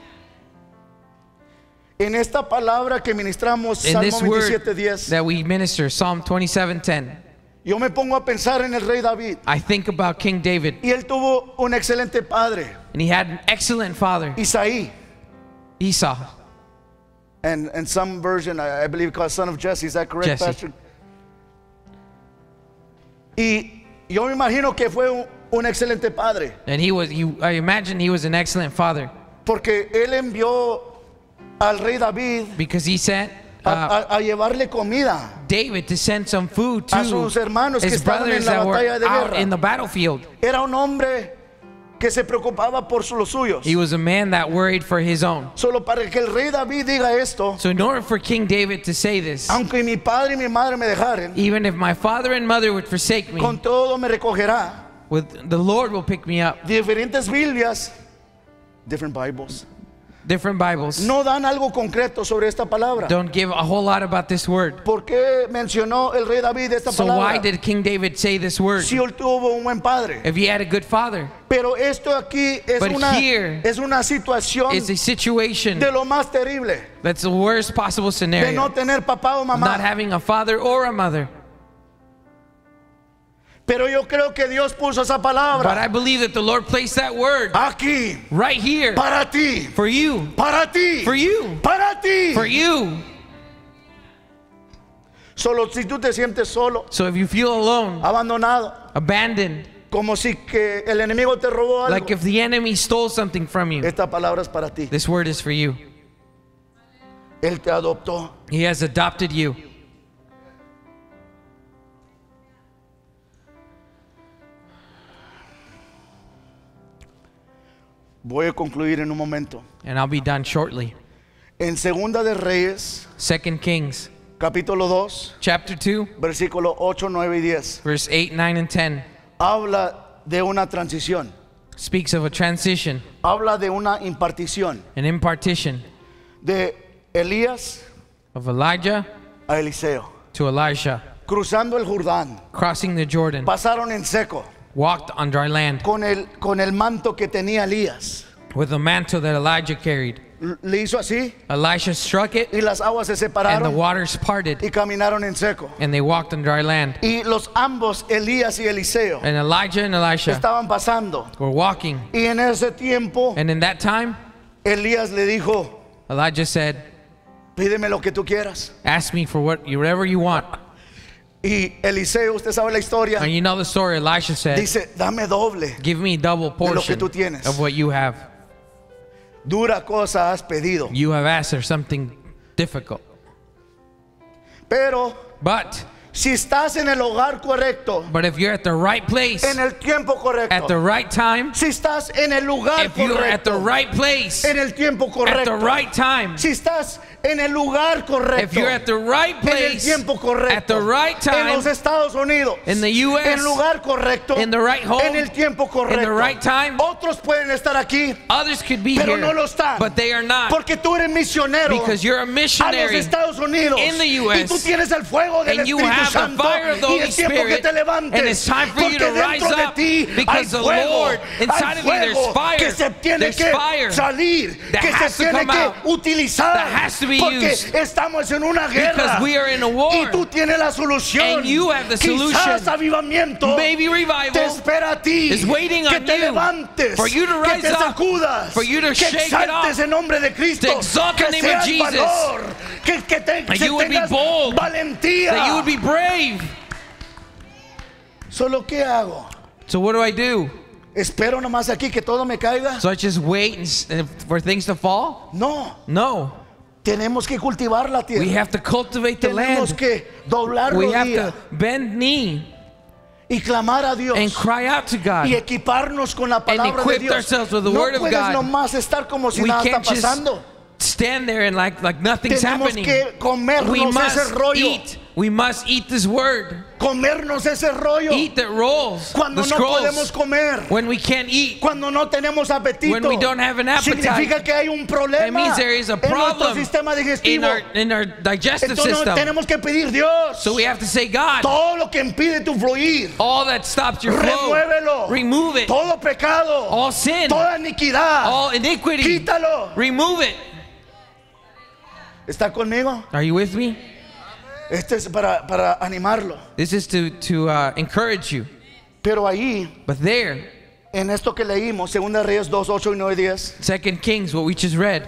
En esta palabra que ministramos, In Salmo this word veintisiete diez, that we minister, Psalm twenty-seven ten, yo me pongo a pensar en el rey David. I think about King David, Y él tuvo un excelente padre, and he had an excellent father, Isaí. Esau. And, and some version, I, I believe, called son of Jesse. Is that correct, Jesse. Pastor? Y yo me imagino que fue un, un excelente padre, And he was, he, I imagine he was an excellent father porque él envió al rey David because he sent a, uh, a- a llevarle comida David to send some food a to sus hermanos que his estaban brothers en la that were batalla de out guerra. in the battlefield. Era un hombre que se preocupaba por su- los suyos. He was a man that worried for his own. Solo para que el rey David diga esto, So in order for King David to say this, aunque mi padre y mi madre me dejaren, even if my father and mother would forsake me, con todo me recogerá. with the Lord will pick me up. Diferentes Biblias, different Bibles, Different Bibles no dan algo concreto sobre esta palabra. don't give a whole lot about this word. ¿Por qué mencionó el rey David esta So why palabra? did King David say this word? Si él tuvo un buen padre. If he had a good father, Pero esto aquí es But una, here es una situación it's a situation de lo más terrible, that's the worst possible de no scenario. tener papá o Not mamá. having a father or a mother. Pero yo creo que Dios puso esa But palabra I believe that the Lord placed that word aquí right here para ti, for you. para ti, For you. para ti. For you. Solo si tú te sientes solo, So if you feel alone, abandonado, abandoned, como si que el enemigo te robó algo, like if the enemy stole something from you, esta palabra es para ti. this word is for you. Él te adoptó. He has adopted you. Voy a concluir en un momento. And I'll be done shortly. En Segunda de Reyes, Second Kings, capítulo dos, chapter two, versículo ocho, nueve y diez, verse eight, nine, and ten, habla de una transición, speaks of a transition, habla de una impartición an impartition de Elías of Elijah a Eliseo. to Elisha, Cruzando el Jordán, crossing the Jordan, pasaron en seco walked on dry land con el, con el manto que tenía Elías. with the mantle that Elijah carried. L- Le hizo así Elisha struck it, y las aguas se and the separaron waters parted, y caminaron en seco. and they walked on dry land. Y los ambos, Elías y Eliseo, And Elijah and Elisha estaban pasando. were walking. Y en ese tiempo, And in that time, Elías le dijo, Elijah said, pídeme lo que tú quieras. ask me for what, whatever you want. Y Eliseo, usted sabe la historia, And you know the story. Elisha said, dice, dame doble. give me double lo que portion tú tienes. of what you have. Dura cosa has pedido. You have asked for something difficult. Pero But, si estás en el hogar correcto, but if you're at the right place, en el tiempo at the correcto, right time, si estás en el lugar if you're at the correcto, right place, en el tiempo at the correcto, right time, si estás en el lugar if correcto, you're at the right en el place, tiempo at correcto, the right en time, los Estados Unidos, in the U S, en lugar correcto, in the right home, en el tiempo correcto. in the right time, Otros pueden estar aquí, others could be pero here, no lo están, but they are not, porque tú eres misionero because you're a a los missionary, Estados Unidos in the U S, y tú tienes el fuego del and you Espíritu have the Santo fire of the y Holy es tiempo que Spirit, te levantes, and it's time for you to porque rise dentro de up, ti hay because the fuego, Lord inside hay of you, there's fuego fire, que se tiene there's que fire salir, that que has se to tiene come que out, utilizar, that has to be porque used, estamos en una guerra because we are in a war, y tú tienes la solución. and you have the solution. Quizás avivamiento Maybe te revival espera a ti, is waiting que on te you, levantes, for you to que rise te up, sacudas, for you to que shake it exaltes off, en nombre de Cristo, to exalt the que name of seas Jesus, valor, que, que te, that que you would be tengas bold, valentía. that you would be brave. Solo ¿qué hago? So what do I do? ¿Espero nomás aquí que todo me caiga? So I just wait and s- and for things to fall? No, No. tenemos que cultivar la We tierra. have to cultivate the Tenemos land. que doblar We have rodilla to bend knee y clamar a Dios and cry out to God. y equiparnos con la palabra de equip Dios. ourselves with the No word of puedes God. nomás estar como si We nada está can't just pasando. stand there and like like nothing's Tenemos happening. que comernos We ese must rollo. eat. We must eat this word. Comernos ese rollo. Eat that rolls. Cuando the no podemos scrolls. comer. When we can't eat. Cuando no tenemos apetito. When we don't have an appetite. Significa que hay un problema It means there is a en nuestro problem sistema in digestivo. our in our digestive Entonces system. tenemos que pedir Dios. So we have to say, God, Todo lo que impide tu fluir. all that stops your flow, Remuévelo. remove it. Todo pecado. All sin, Toda iniquidad. all iniquity, Quítalo. remove it. ¿Está conmigo? Are you with me? Este es para, para animarlo. This is to to uh, encourage you. Pero ahí, But there, en esto que leímos, Segunda Reyes dos, ocho y nueve, diez, Second Kings, what we just read,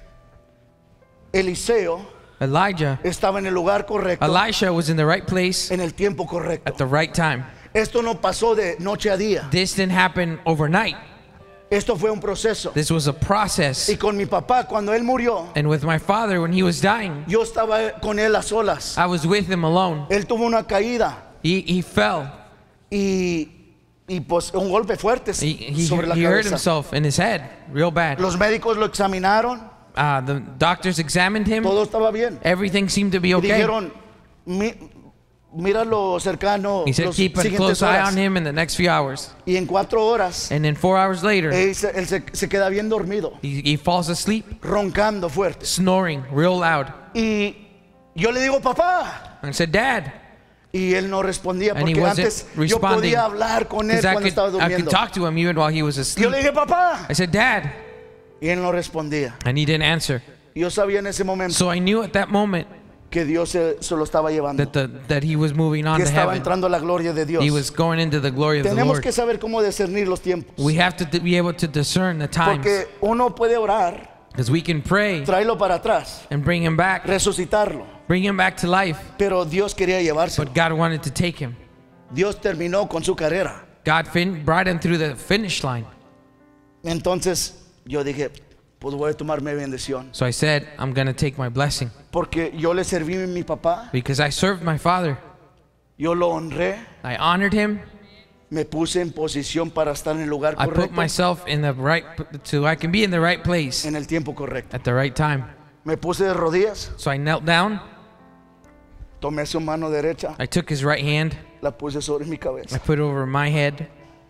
Eliseo Elijah, estaba en el lugar correcto, Elisha was in the right place en el tiempo correcto. at the right time. Esto no pasó de noche a día. This didn't happen overnight. Esto fue un proceso. This was a process. Y con mi papá, cuando él murió, And with my father, when he was dying, yo estaba con él a solas. I was with him alone. Él tuvo una caída He, he fell. y, y pues un golpe fuerte He, he, sobre la he hurt cabeza. himself in his head real bad. Los médicos lo examinaron, Uh, the doctors examined him. todo estaba bien. Everything seemed to be Y okay. dijeron, "Mi- míralo cercano He said, los keep a siguientes close eye horas." on him in the next few hours. Y en cuatro horas, And then four hours later, él, se, él se- se queda bien dormido, he, he falls asleep, roncando fuerte. snoring real loud. Y yo le digo, papá. And I said, Dad. Y él no respondía And he porque wasn't antes yo responding. podía hablar con él Because I cuando could, estaba I could durmiendo. talk to him even while he was Yo asleep. le dije, papá. I said, Dad. Y él no respondía. And he didn't answer. Yo sabía en ese momento So I knew at that moment que Dios se, se lo estaba llevando. that, the, that he was moving on Que to estaba heaven. entrando a la gloria de Dios. He was going into the glory of the Tenemos Lord. que saber cómo discernir los tiempos. We have to d- be able to discern the times. Porque uno puede orar, Because we can pray traerlo para atrás, and bring him back, resucitarlo. bring him back to life. Pero Dios quería llevárselo. But God wanted to take him. Dios terminó con su carrera. God fin- brought him through the finish line. Entonces yo dije, pues voy a tomar mi bendición. So I said, I'm going to take my blessing. Porque yo le serví a mi papá, Because I served my father. yo lo honré, I honored him. me puse en posición para estar en el lugar I put correcto, myself in the right, so I can be in the right place en el tiempo correcto. at the right time. Me puse de rodillas, So I knelt down. tomé su mano derecha, I took his right hand. la puse sobre mi I cabeza. put it over my head.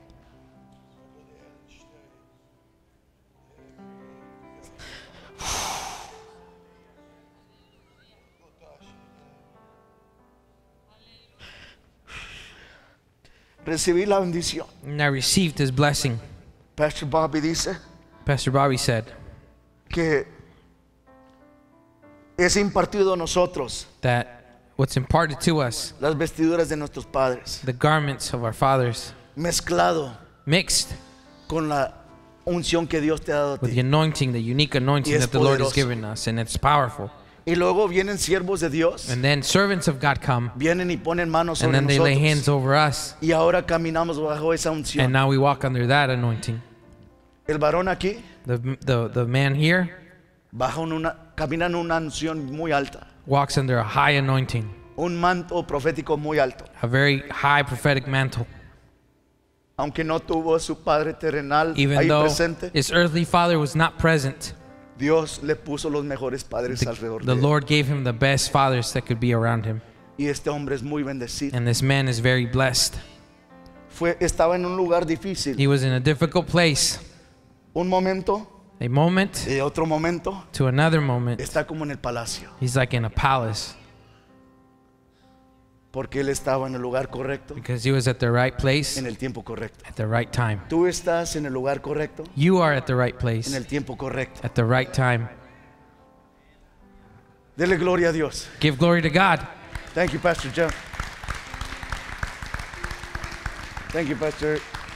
Recibí la bendición. And I received his blessing. Pastor Bobby dice Pastor Bobby said que es impartido a nosotros that what's imparted to us, las vestiduras de nuestros padres, the garments of our fathers, mezclado mixed con la unción que Dios te ha dado a with the ti. anointing, the unique anointing Y es that the Lord has poderoso. given us, and it's powerful. Y luego vienen siervos de Dios, And then servants of God come, vienen y ponen manos and sobre then they lay nosotros. hands over us, Y ahora caminamos bajo esa and unción. now we walk under that anointing. El varón aquí The, the, the man here baja en una, camina en una unción muy alta, walks under a high anointing, un manto profético muy alto. a very high prophetic mantle. Aunque no tuvo a su padre terrenal Even ahí though presente, his earthly father was not present, Dios le puso los mejores padres the, alrededor the de él. Lord gave him the best fathers that could be around him. Y este hombre es muy bendecido. And this man is very blessed. Fue, estaba en un lugar difícil. He was in a difficult place. Un momento A moment y de otro momento to another moment, está como en el palacio. he's like in a palace Porque él estaba en el lugar correcto, because he was at the right place en el tiempo correcto. at the right time. Tú estás en el lugar correcto, You are at the right en place el tiempo correcto. at the right time. Dele gloria a Dios. Give glory to God. Thank you, Pastor John. Thank you, Pastor.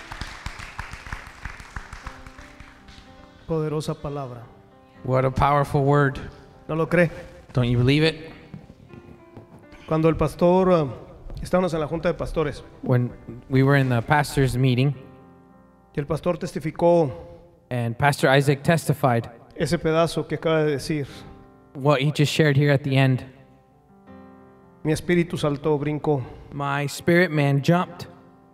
Poderosa palabra. What a powerful word. ¿No lo cree? Don't you believe it? Cuando el pastor, uh, estábamos en la junta de pastores When we were in the pastor's meeting y el pastor testificó and Pastor Isaac testified ese pedazo que acaba de decir, what he just shared here at the end, mi espíritu saltó, brincó. my spirit man jumped.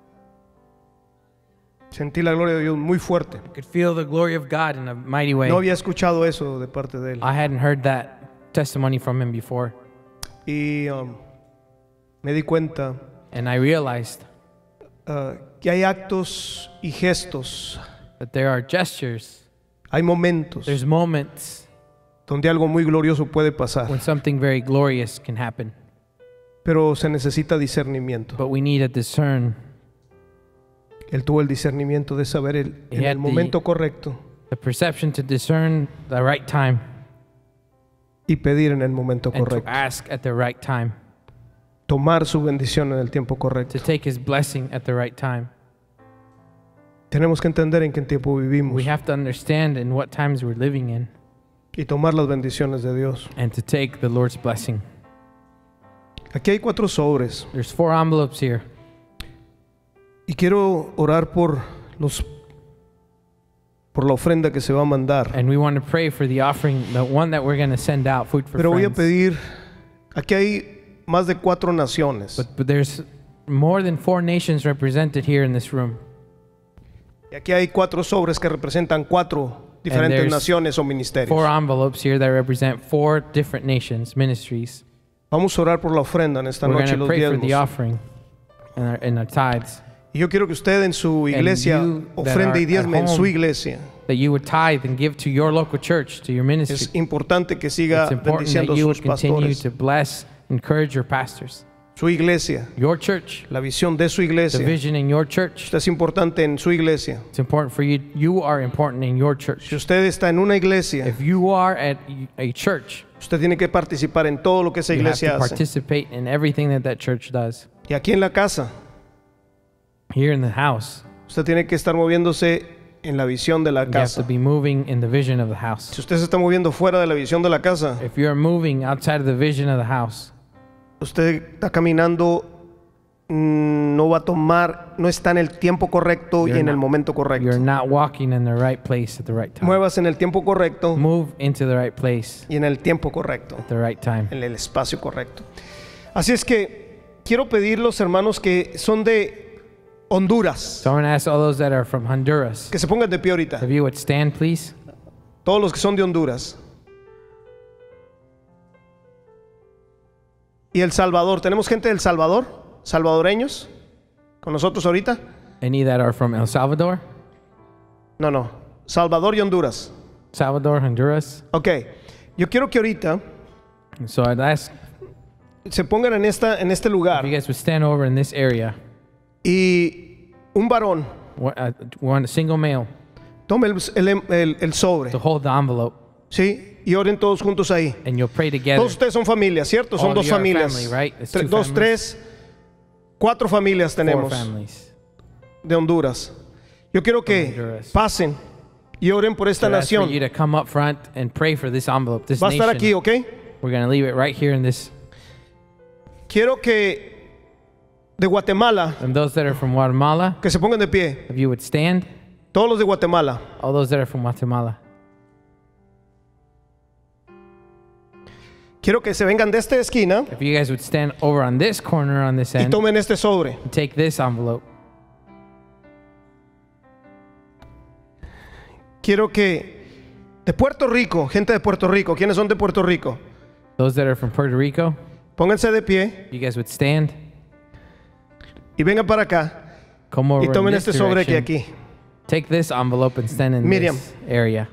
Sentí la gloria de Dios muy fuerte. I could feel the glory of God in a mighty way. No había escuchado eso de parte de él. I hadn't heard that testimony from him before. Y um, me di cuenta And I realized uh, que hay actos y gestos, that there are gestures, hay momentos there's moments donde algo muy glorioso puede pasar, when something very glorious can happen. pero se necesita discernimiento. But we need to discern Él tuvo el discernimiento de saber el, He en had el momento correcto the perception to discern the right time y pedir en el momento and to correcto. ask at the right time, Tomar su bendición en el tiempo correcto. to take his blessing at the right time. Tenemos que entender en qué tiempo vivimos We have to understand in what times we're living in y tomar las bendiciones de Dios. and to take the Lord's blessing. Aquí hay cuatro sobres. There's four envelopes here. Y quiero orar por los por la ofrenda que se va a mandar. And we want to pray for the offering, the one that we're going to send out, Food for Pero voy a Friends. pedir, aquí hay más de cuatro naciones. But, but there's more than four nations represented here in this room. Y aquí hay cuatro sobres que representan cuatro diferentes there's naciones o Four ministerios. envelopes here that represent four different nations, ministries. Vamos a orar por la ofrenda en esta We're noche y going to los pray for the diezmos. offering and our, and our tithes. Y yo quiero que usted en su iglesia you that ofrende are y diezme at en su home, iglesia. That you would tithe and give to your local church, to your ministry. Es importante que siga It's important bendiciendo that a you sus would continue pastores. to bless, encourage your pastors. Su iglesia, Your church, la visión de su the iglesia. vision in your church. Usted es importante en su iglesia. It's important for you. You are important in your church. Si usted está en una iglesia, If you are at a church, usted tiene que participar en todo lo que esa you have iglesia to hace. participate in everything that that church does. Y aquí en la casa, Here in the house, usted tiene que estar moviéndose en la visión de la you have to casa. be moving in the vision of the house. Si usted se está moviendo fuera de la visión de la casa, If you're moving outside of the vision of the house, usted está caminando, mm, no va a tomar, no está en el tiempo correcto y You're en el not- momento you're correcto. not walking in the right place at the right time. Muevas en el tiempo correcto Move into the right place y en el tiempo correcto, at the right time. en el espacio correcto. Así es que quiero pedir los hermanos que son de Honduras, So I'm going to ask all those that are from Honduras, que se pongan de pie ahorita. if you would stand, please. Todos los que son de Honduras. Y El Salvador. ¿Tenemos gente del Salvador? ¿Salvadoreños? ¿Con nosotros ahorita? Any that are from El Salvador, No, no. Salvador y Honduras. Salvador, Honduras. Ok. Yo quiero que ahorita So I'd ask se pongan en, esta, en este if you lugar guys would stand over in this area. y un varón One, uh, one single male tome el, el- el- el sobre, to hold the envelope, ¿sí? Y oren todos juntos ahí. and you'll pray together. Todos ustedes son familias, ¿cierto? Son All dos you are familias. family, right? It's Tre- two dos, families. tres, cuatro familias Four tenemos families. de Honduras. Yo quiero que Honduras. pasen y oren por esta So I'd ask for nación. you to come up front and pray for this envelope, this Va a estar nation. aquí, ¿ok? We're going to leave it right here in this. Quiero que de Guatemala, And those that are from Guatemala, que se pongan de pie. if you would stand. Todos los de Guatemala. All those that are from Guatemala. Quiero que se vengan de esta esquina If you guys would stand over on this corner on this y end, tomen este sobre. and take this envelope. Quiero que de Puerto Rico, gente de Puerto Rico, ¿quiénes son de Puerto Rico? Those that are from Puerto Rico, Pónganse de pie you guys would stand. y vengan para acá Come y over in tomen this este sobre que direction. aquí. Take this envelope and stand in Miriam. this area.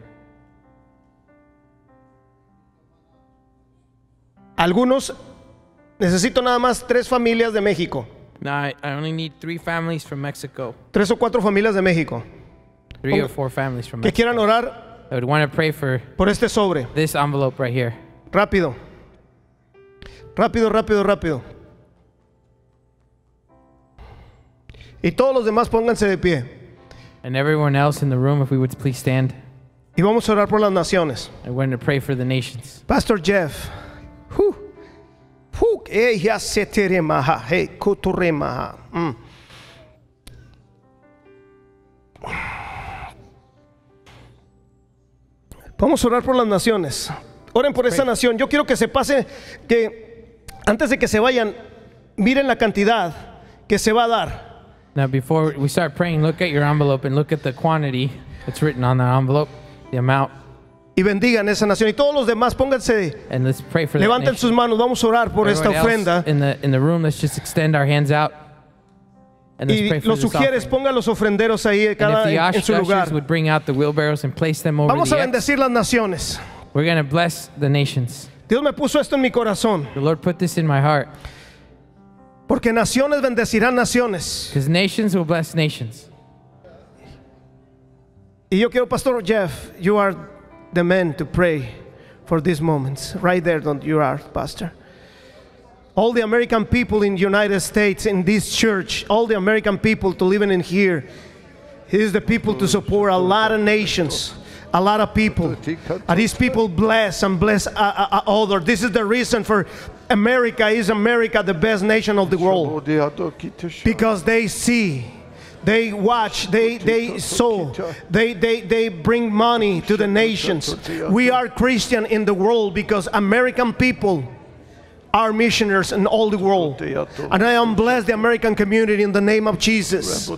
Algunos, necesito nada más tres familias de México. Now, I, I only need three families from Mexico. Tres o cuatro familias de México. Three Ponga- or four families from Que Mexico. quieran orar I would want to pray for por este sobre. this envelope right here. Rápido. Rápido, rápido, rápido. Y todos los demás pónganse de pie. And everyone else in the room, if we would please stand. Y vamos a orar por las naciones. I want to pray for the nations. Pastor Jeff. Hu. Hu. Eh, ya se teremaha. Hey, kuturemaha. Mm. Vamos a orar por las naciones. Oren por esta nación. Yo quiero que se pase, que antes de que se vayan, miren la cantidad que se va a dar. Now, before we start praying, look at your envelope and look at the quantity that's written on the envelope, the amount, Y bendigan esa nación. Y todos los demás, pónganse, and let's pray for that levanten sus nation. manos. Vamos a orar por esta Everyone else ofrenda. in the in the room, let's just extend our hands out and let's Y pray for los this sugieres, offering. pongan los ofrenderos ahí, And cada if the en, en ush- su lugar. ushers would bring out the wheelbarrows and place them over Vamos a the X, bendecir las naciones. we're going to bless the nations. Dios me puso esto en mi corazón. The Lord put this in my heart, Porque naciones bendecirán naciones. because nations will bless nations. Y yo quiero, Pastor Jeff, you are the man to pray for these moments. Right there, don't you are, Pastor. All the American people in the United States, in this church, all the American people to living in here, he is the people to support a lot of nations, a lot of people. Are these people bless and bless uh, uh, uh, others? This is the reason for America. Is America the best nation of the world? Because they see They watch, they, they sow, they, they, they bring money to the nations. We are Christian in the world because American people are missionaries in all the world. And I am blessed the American community in the name of Jesus.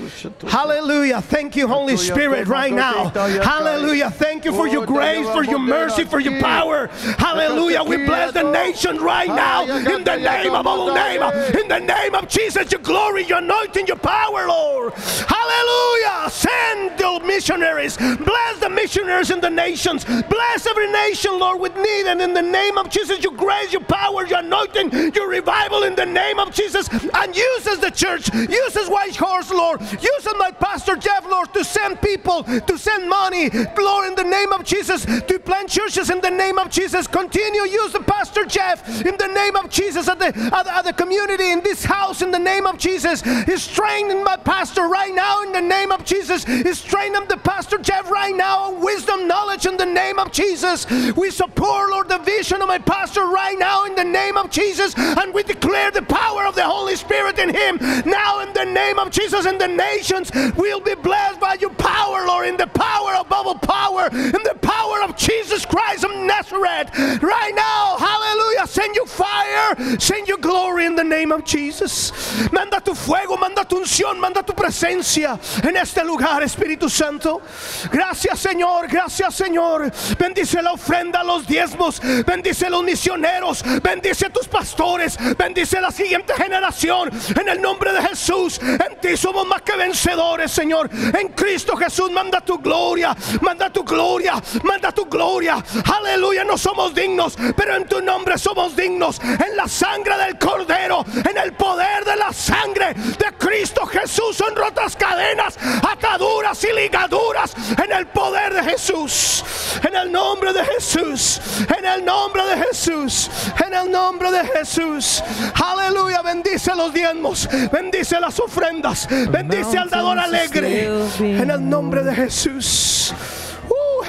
Hallelujah. Thank you, Holy Spirit, right now. Hallelujah. Thank you for your grace, for your mercy, for your power. Hallelujah. We bless the nation right now in the name of all name. In the name of Jesus, your glory, your anointing, your power, Lord. Hallelujah. Send the missionaries. Bless the missionaries in the nations. Bless every nation, Lord, with need. And in the name of Jesus, your grace, your power, your anointing, your revival in the name of Jesus. And uses the church, uses White Horse, Lord, uses my Pastor Jeff, Lord, to send people, to send money, Lord, in the name of Jesus, to plant churches in the name of Jesus. Continue, use the Pastor Jeff in the name of Jesus at the, at the, at the community in this house in the name of Jesus. He's training my pastor right now in the name of Jesus. He's training the Pastor Jeff right now on wisdom, knowledge in the name of Jesus. We support, Lord, the vision of my pastor right now in the name of Jesus, and we declare the power of the Holy Spirit in him now in the name of Jesus. And the nations will be blessed by your power, Lord, in the power of Bible power, in the power of Jesus Christ of Nazareth right now. Hallelujah. Send your fire, send your glory in the name of Jesus. Manda tu fuego, manda tu unción, manda tu presencia en este lugar, Espíritu Santo. Gracias, Señor, gracias, Señor. Bendice la ofrenda, los diezmos, bendice los misioneros, bendice a tus pastores, bendice la siguiente generación en el nombre de Jesús. En ti somos más que vencedores, Señor. En Cristo Jesús, manda tu gloria, manda tu gloria, manda tu gloria. Aleluya, no somos dignos, pero en tu nombre somos dignos. En la sangre del Cordero, en el poder de la sangre de Cristo Jesús son rotas cadenas, ataduras y ligaduras en el poder de Jesús. En el nombre de Jesús, en el nombre de Jesús, en el nombre de Jesús. Aleluya, bendice los diezmos, bendice las ofrendas, bendice al dador alegre en el nombre de Jesús. Uh,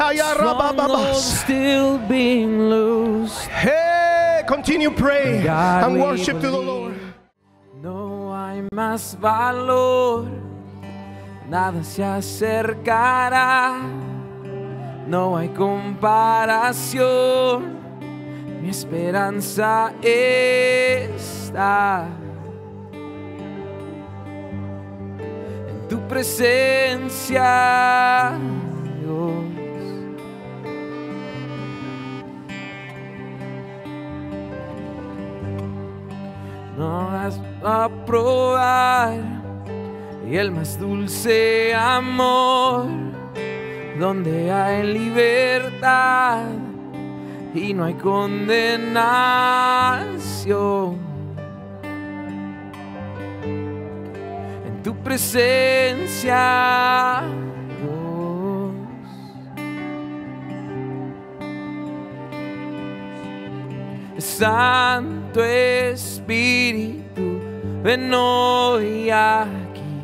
still being loosed. hey, continue pray God, and we worship to the believe. Lord. No hay más valor, nada se acercará, no hay comparación, mi esperanza está en tu presencia, Dios. No vas a probar y el más dulce amor, donde hay libertad y no hay condenación. En tu presencia, Dios. Santo Espíritu, ven hoy aquí,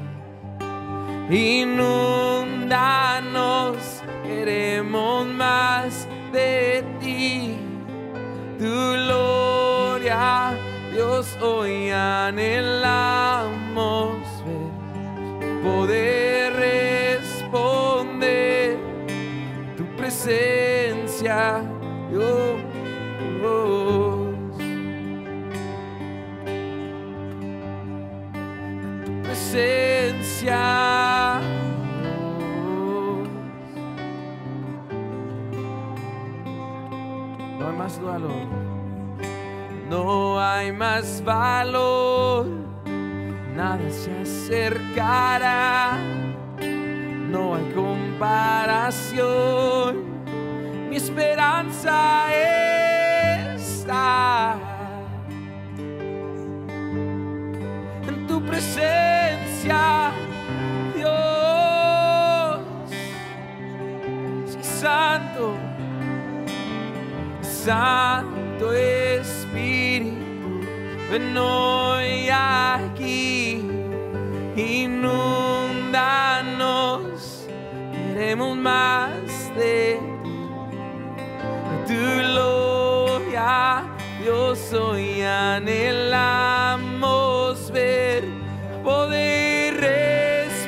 inúndanos, queremos más de ti, tu gloria, Dios, hoy anhelamos ver, poder responder, tu presencia, Dios. Tu presencia, no hay más valor, no hay más valor, nada se acercará, no hay comparación, mi esperanza está en tu presencia, Dios. Sí, Santo, Santo Espíritu, ven hoy aquí, inúndanos, queremos más de tu gloria, Dios, hoy anhelamos ver, poder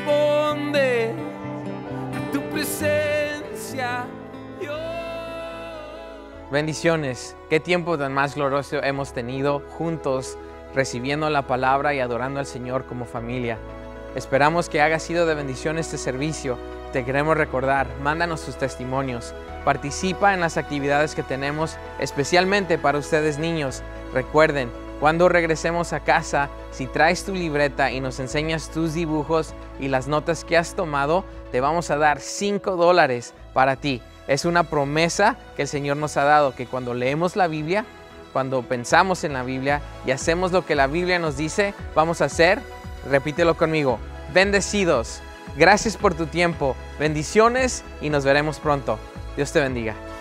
Bendiciones. Qué tiempo tan más glorioso hemos tenido juntos, recibiendo la palabra y adorando al Señor como familia. Esperamos que haya sido de bendición este servicio. Te queremos recordar, mándanos tus testimonios. Participa en las actividades que tenemos, especialmente para ustedes niños. Recuerden, cuando regresemos a casa, si traes tu libreta y nos enseñas tus dibujos y las notas que has tomado, te vamos a dar cinco dólares para ti. Es una promesa que el Señor nos ha dado, que cuando leemos la Biblia, cuando pensamos en la Biblia y hacemos lo que la Biblia nos dice, vamos a hacer, repítelo conmigo, bendecidos. Gracias por tu tiempo, bendiciones y nos veremos pronto. Dios te bendiga.